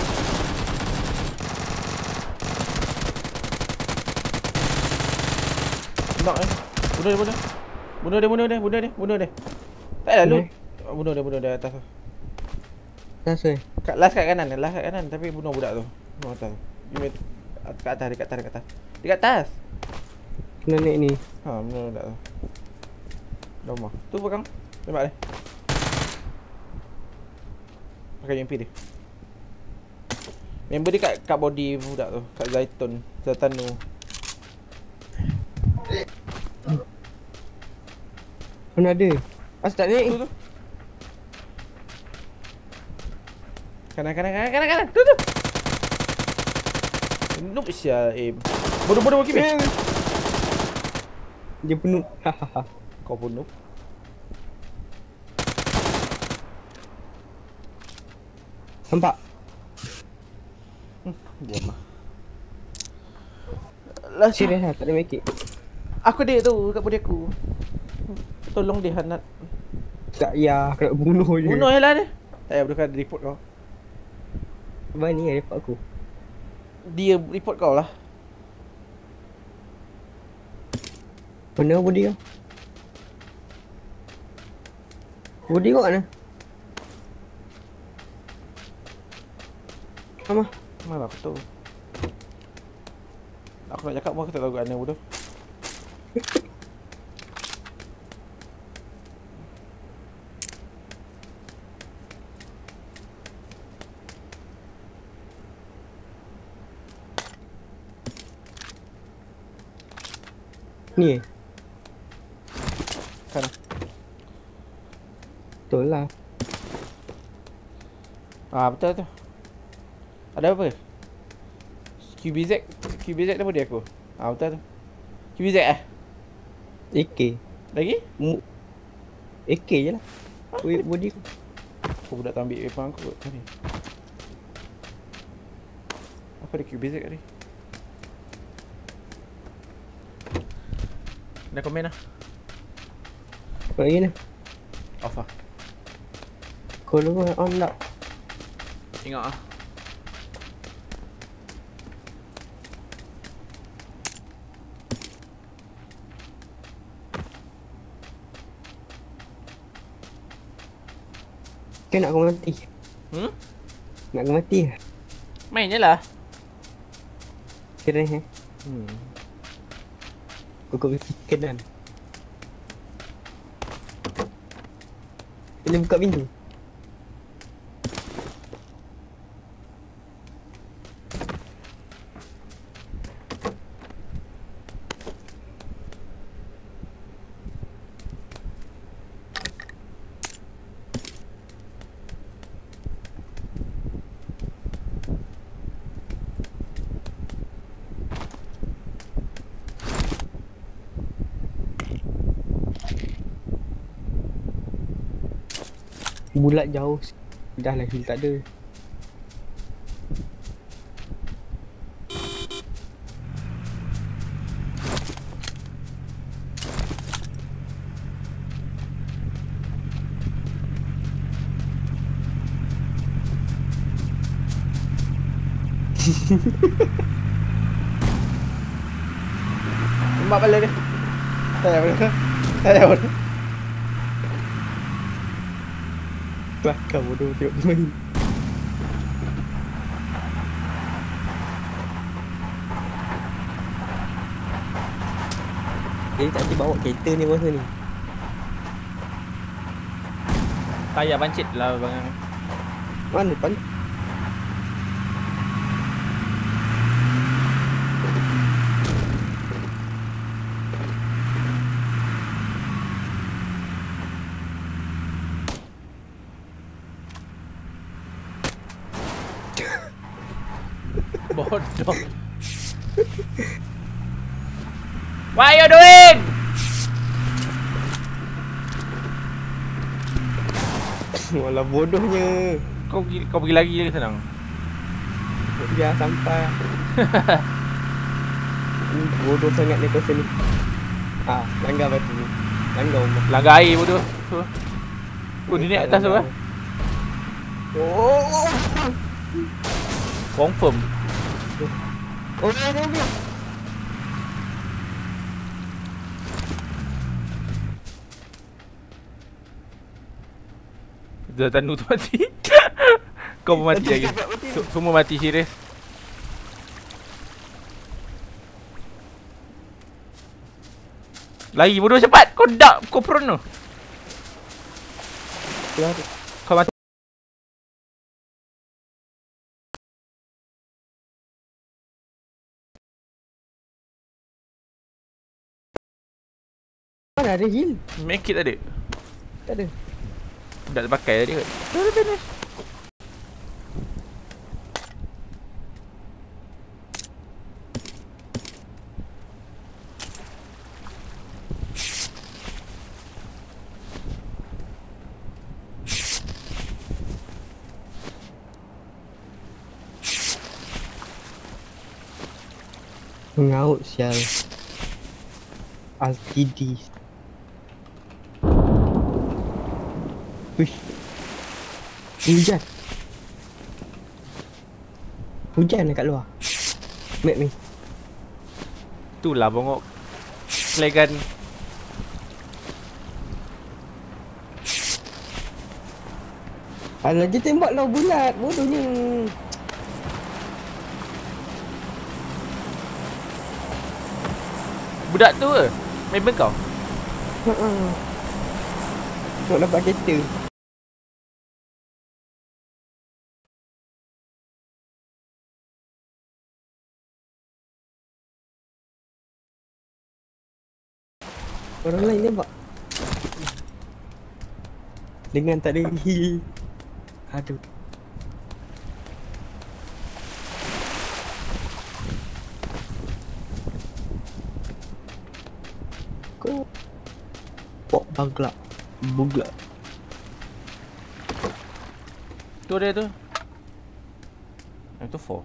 Knock eh. Bunuh dia, bunuh. Bunuh dia, bunuh dia, bunuh dia, bunuh dia. Tak ada lu. Bunuh dia atas tu. Rasa. Last kat kanan, tapi bunuh budak tu. Bunuh atas tu. Kat atas, dekat atas. Dekat atas. Kena naik ni. Bunuh budak tu. Dah rumah. Tu belakang. Tembak dia. Pakai UMP dia. Member dia kat body budak tu. Kat Zaitanu. Mana ada? Asal tak naik? Tu. Kanan. Tu. Noob sial aim. Bodoh Kim. Dia penuh. Hahaha. Kau pun noob. Nampak? Diam lah. Lah Serius lah, tak ada make it. aku dia tu kat body aku. Tolong dia Hanat. Tak ya, aku nak bunuh je. Bunuh je lah dia. Tak payah bukan report kau. Abang ni report aku. Dia report kau lah. Mana body kau? Body kau kat mana? Sama. Mana aku tahu. Aku nak cakap pun aku tak tahu kat mana bodoh. Ni Kan. betul lah. Betul tu. Ada apa? QBZ dah body aku. Betul tu. QBZ AK. Lagi? AK je lah. Body kau. Aku budak tu ambil weapon aku kot tadi. Apa ada QBZ kat ni? Dah komen lah. Kau lagi ni. Off lah. Kau lupa on tak? Tengok lah. Kau nak kau mati. Nak kau mati lah. Main je lah. Serius Kau kenan. Bila buka pintu. Bulat jauh. Dah lah heal tak ada. Mak bala dia. Saya bala. Saya bala. Belakang bodoh tengok dia main. Dia tak boleh bawa kereta ni masa ni. Tayar pancit lah bang. Mana pan? Bodoh. What are you doing? Walah bodohnya. Kau pergi lagi je senang. Biar sampai. Bodoh sangat ni pasal ni. Langgar batu. Langgar rumah. Langgar air bodoh. Oh, dia naik atas tu lah. Oh. Confirm. Oh, dia. Dah tanu tu mati. Kau pun mati lagi. Semua mati serius. Lari bodoh cepat. Kau dak. Kau prone tu. Kau mati. Mana ada heal? Make it tadi. Tak ada. Dah pakai tadi kot. Dah finish. Mengaut sial. LTD. Wish. Hujan. Hujan dekat luar. Map ni. Itulah bongok. Slagan. Alah dia tembak lah bulat. Bodohnya. Budak tu ke? Member kau? Nak dapat kereta. Orang lain tembak. Dengan tak ada heal. Aduh. Kau pok bangla. Bugla. Tu dia tu. Yang tu 4.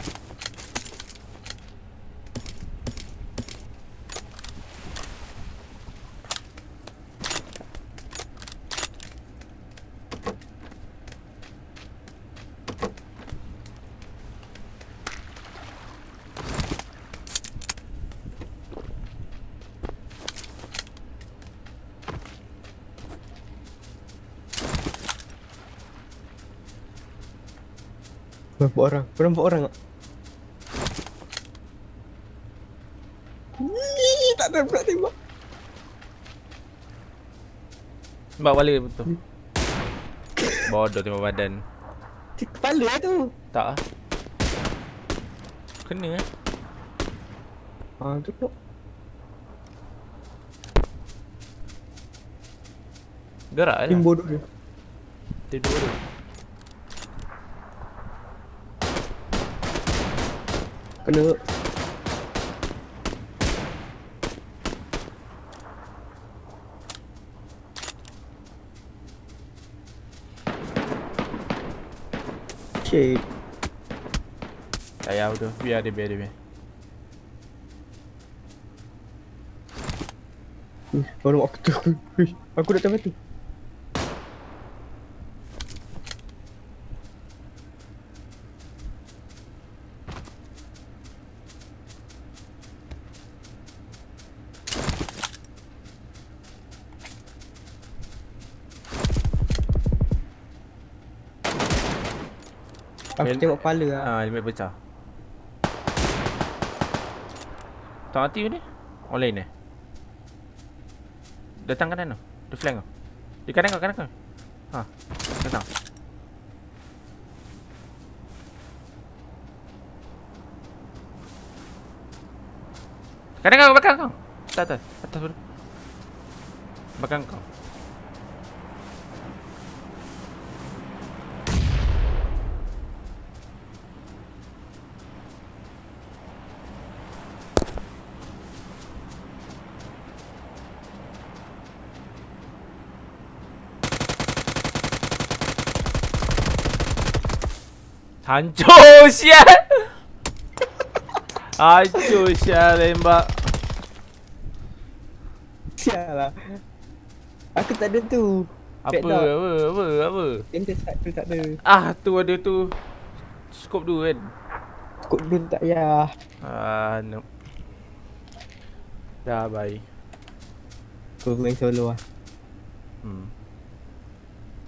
Berapa orang? Berapa orang tak? Tak ada pula tembak. Tembak balik betul. Bodoh tembak badan. Kepala tu. Tak ah. Kena eh. Tu pula. Gerak je. Tim bodoh dia. Tidur tu. Kena. shit. Tak payah tu. Biar dia, biar dia, biar. Baru aku tu. Aku dah tahu tu. Aku tengok kepala lah. Helmet pecah. Tak mati ni? Online ni? Datang kanan tu. Dia flank kau. Di kanan kau, kanan kau. Ha. Datang. Kanan kau, belakang kau. Atas, atas dulu. Belakang kau. Hancur sial. Hancur sial tembak. Sial lah. Aku tak ada tu. Apa? Enter start tu tak ada. Tu ada tu. Scope tu kan. Kod dulu tak payah. No. Dah bye. Aku main solo lah. Hmm.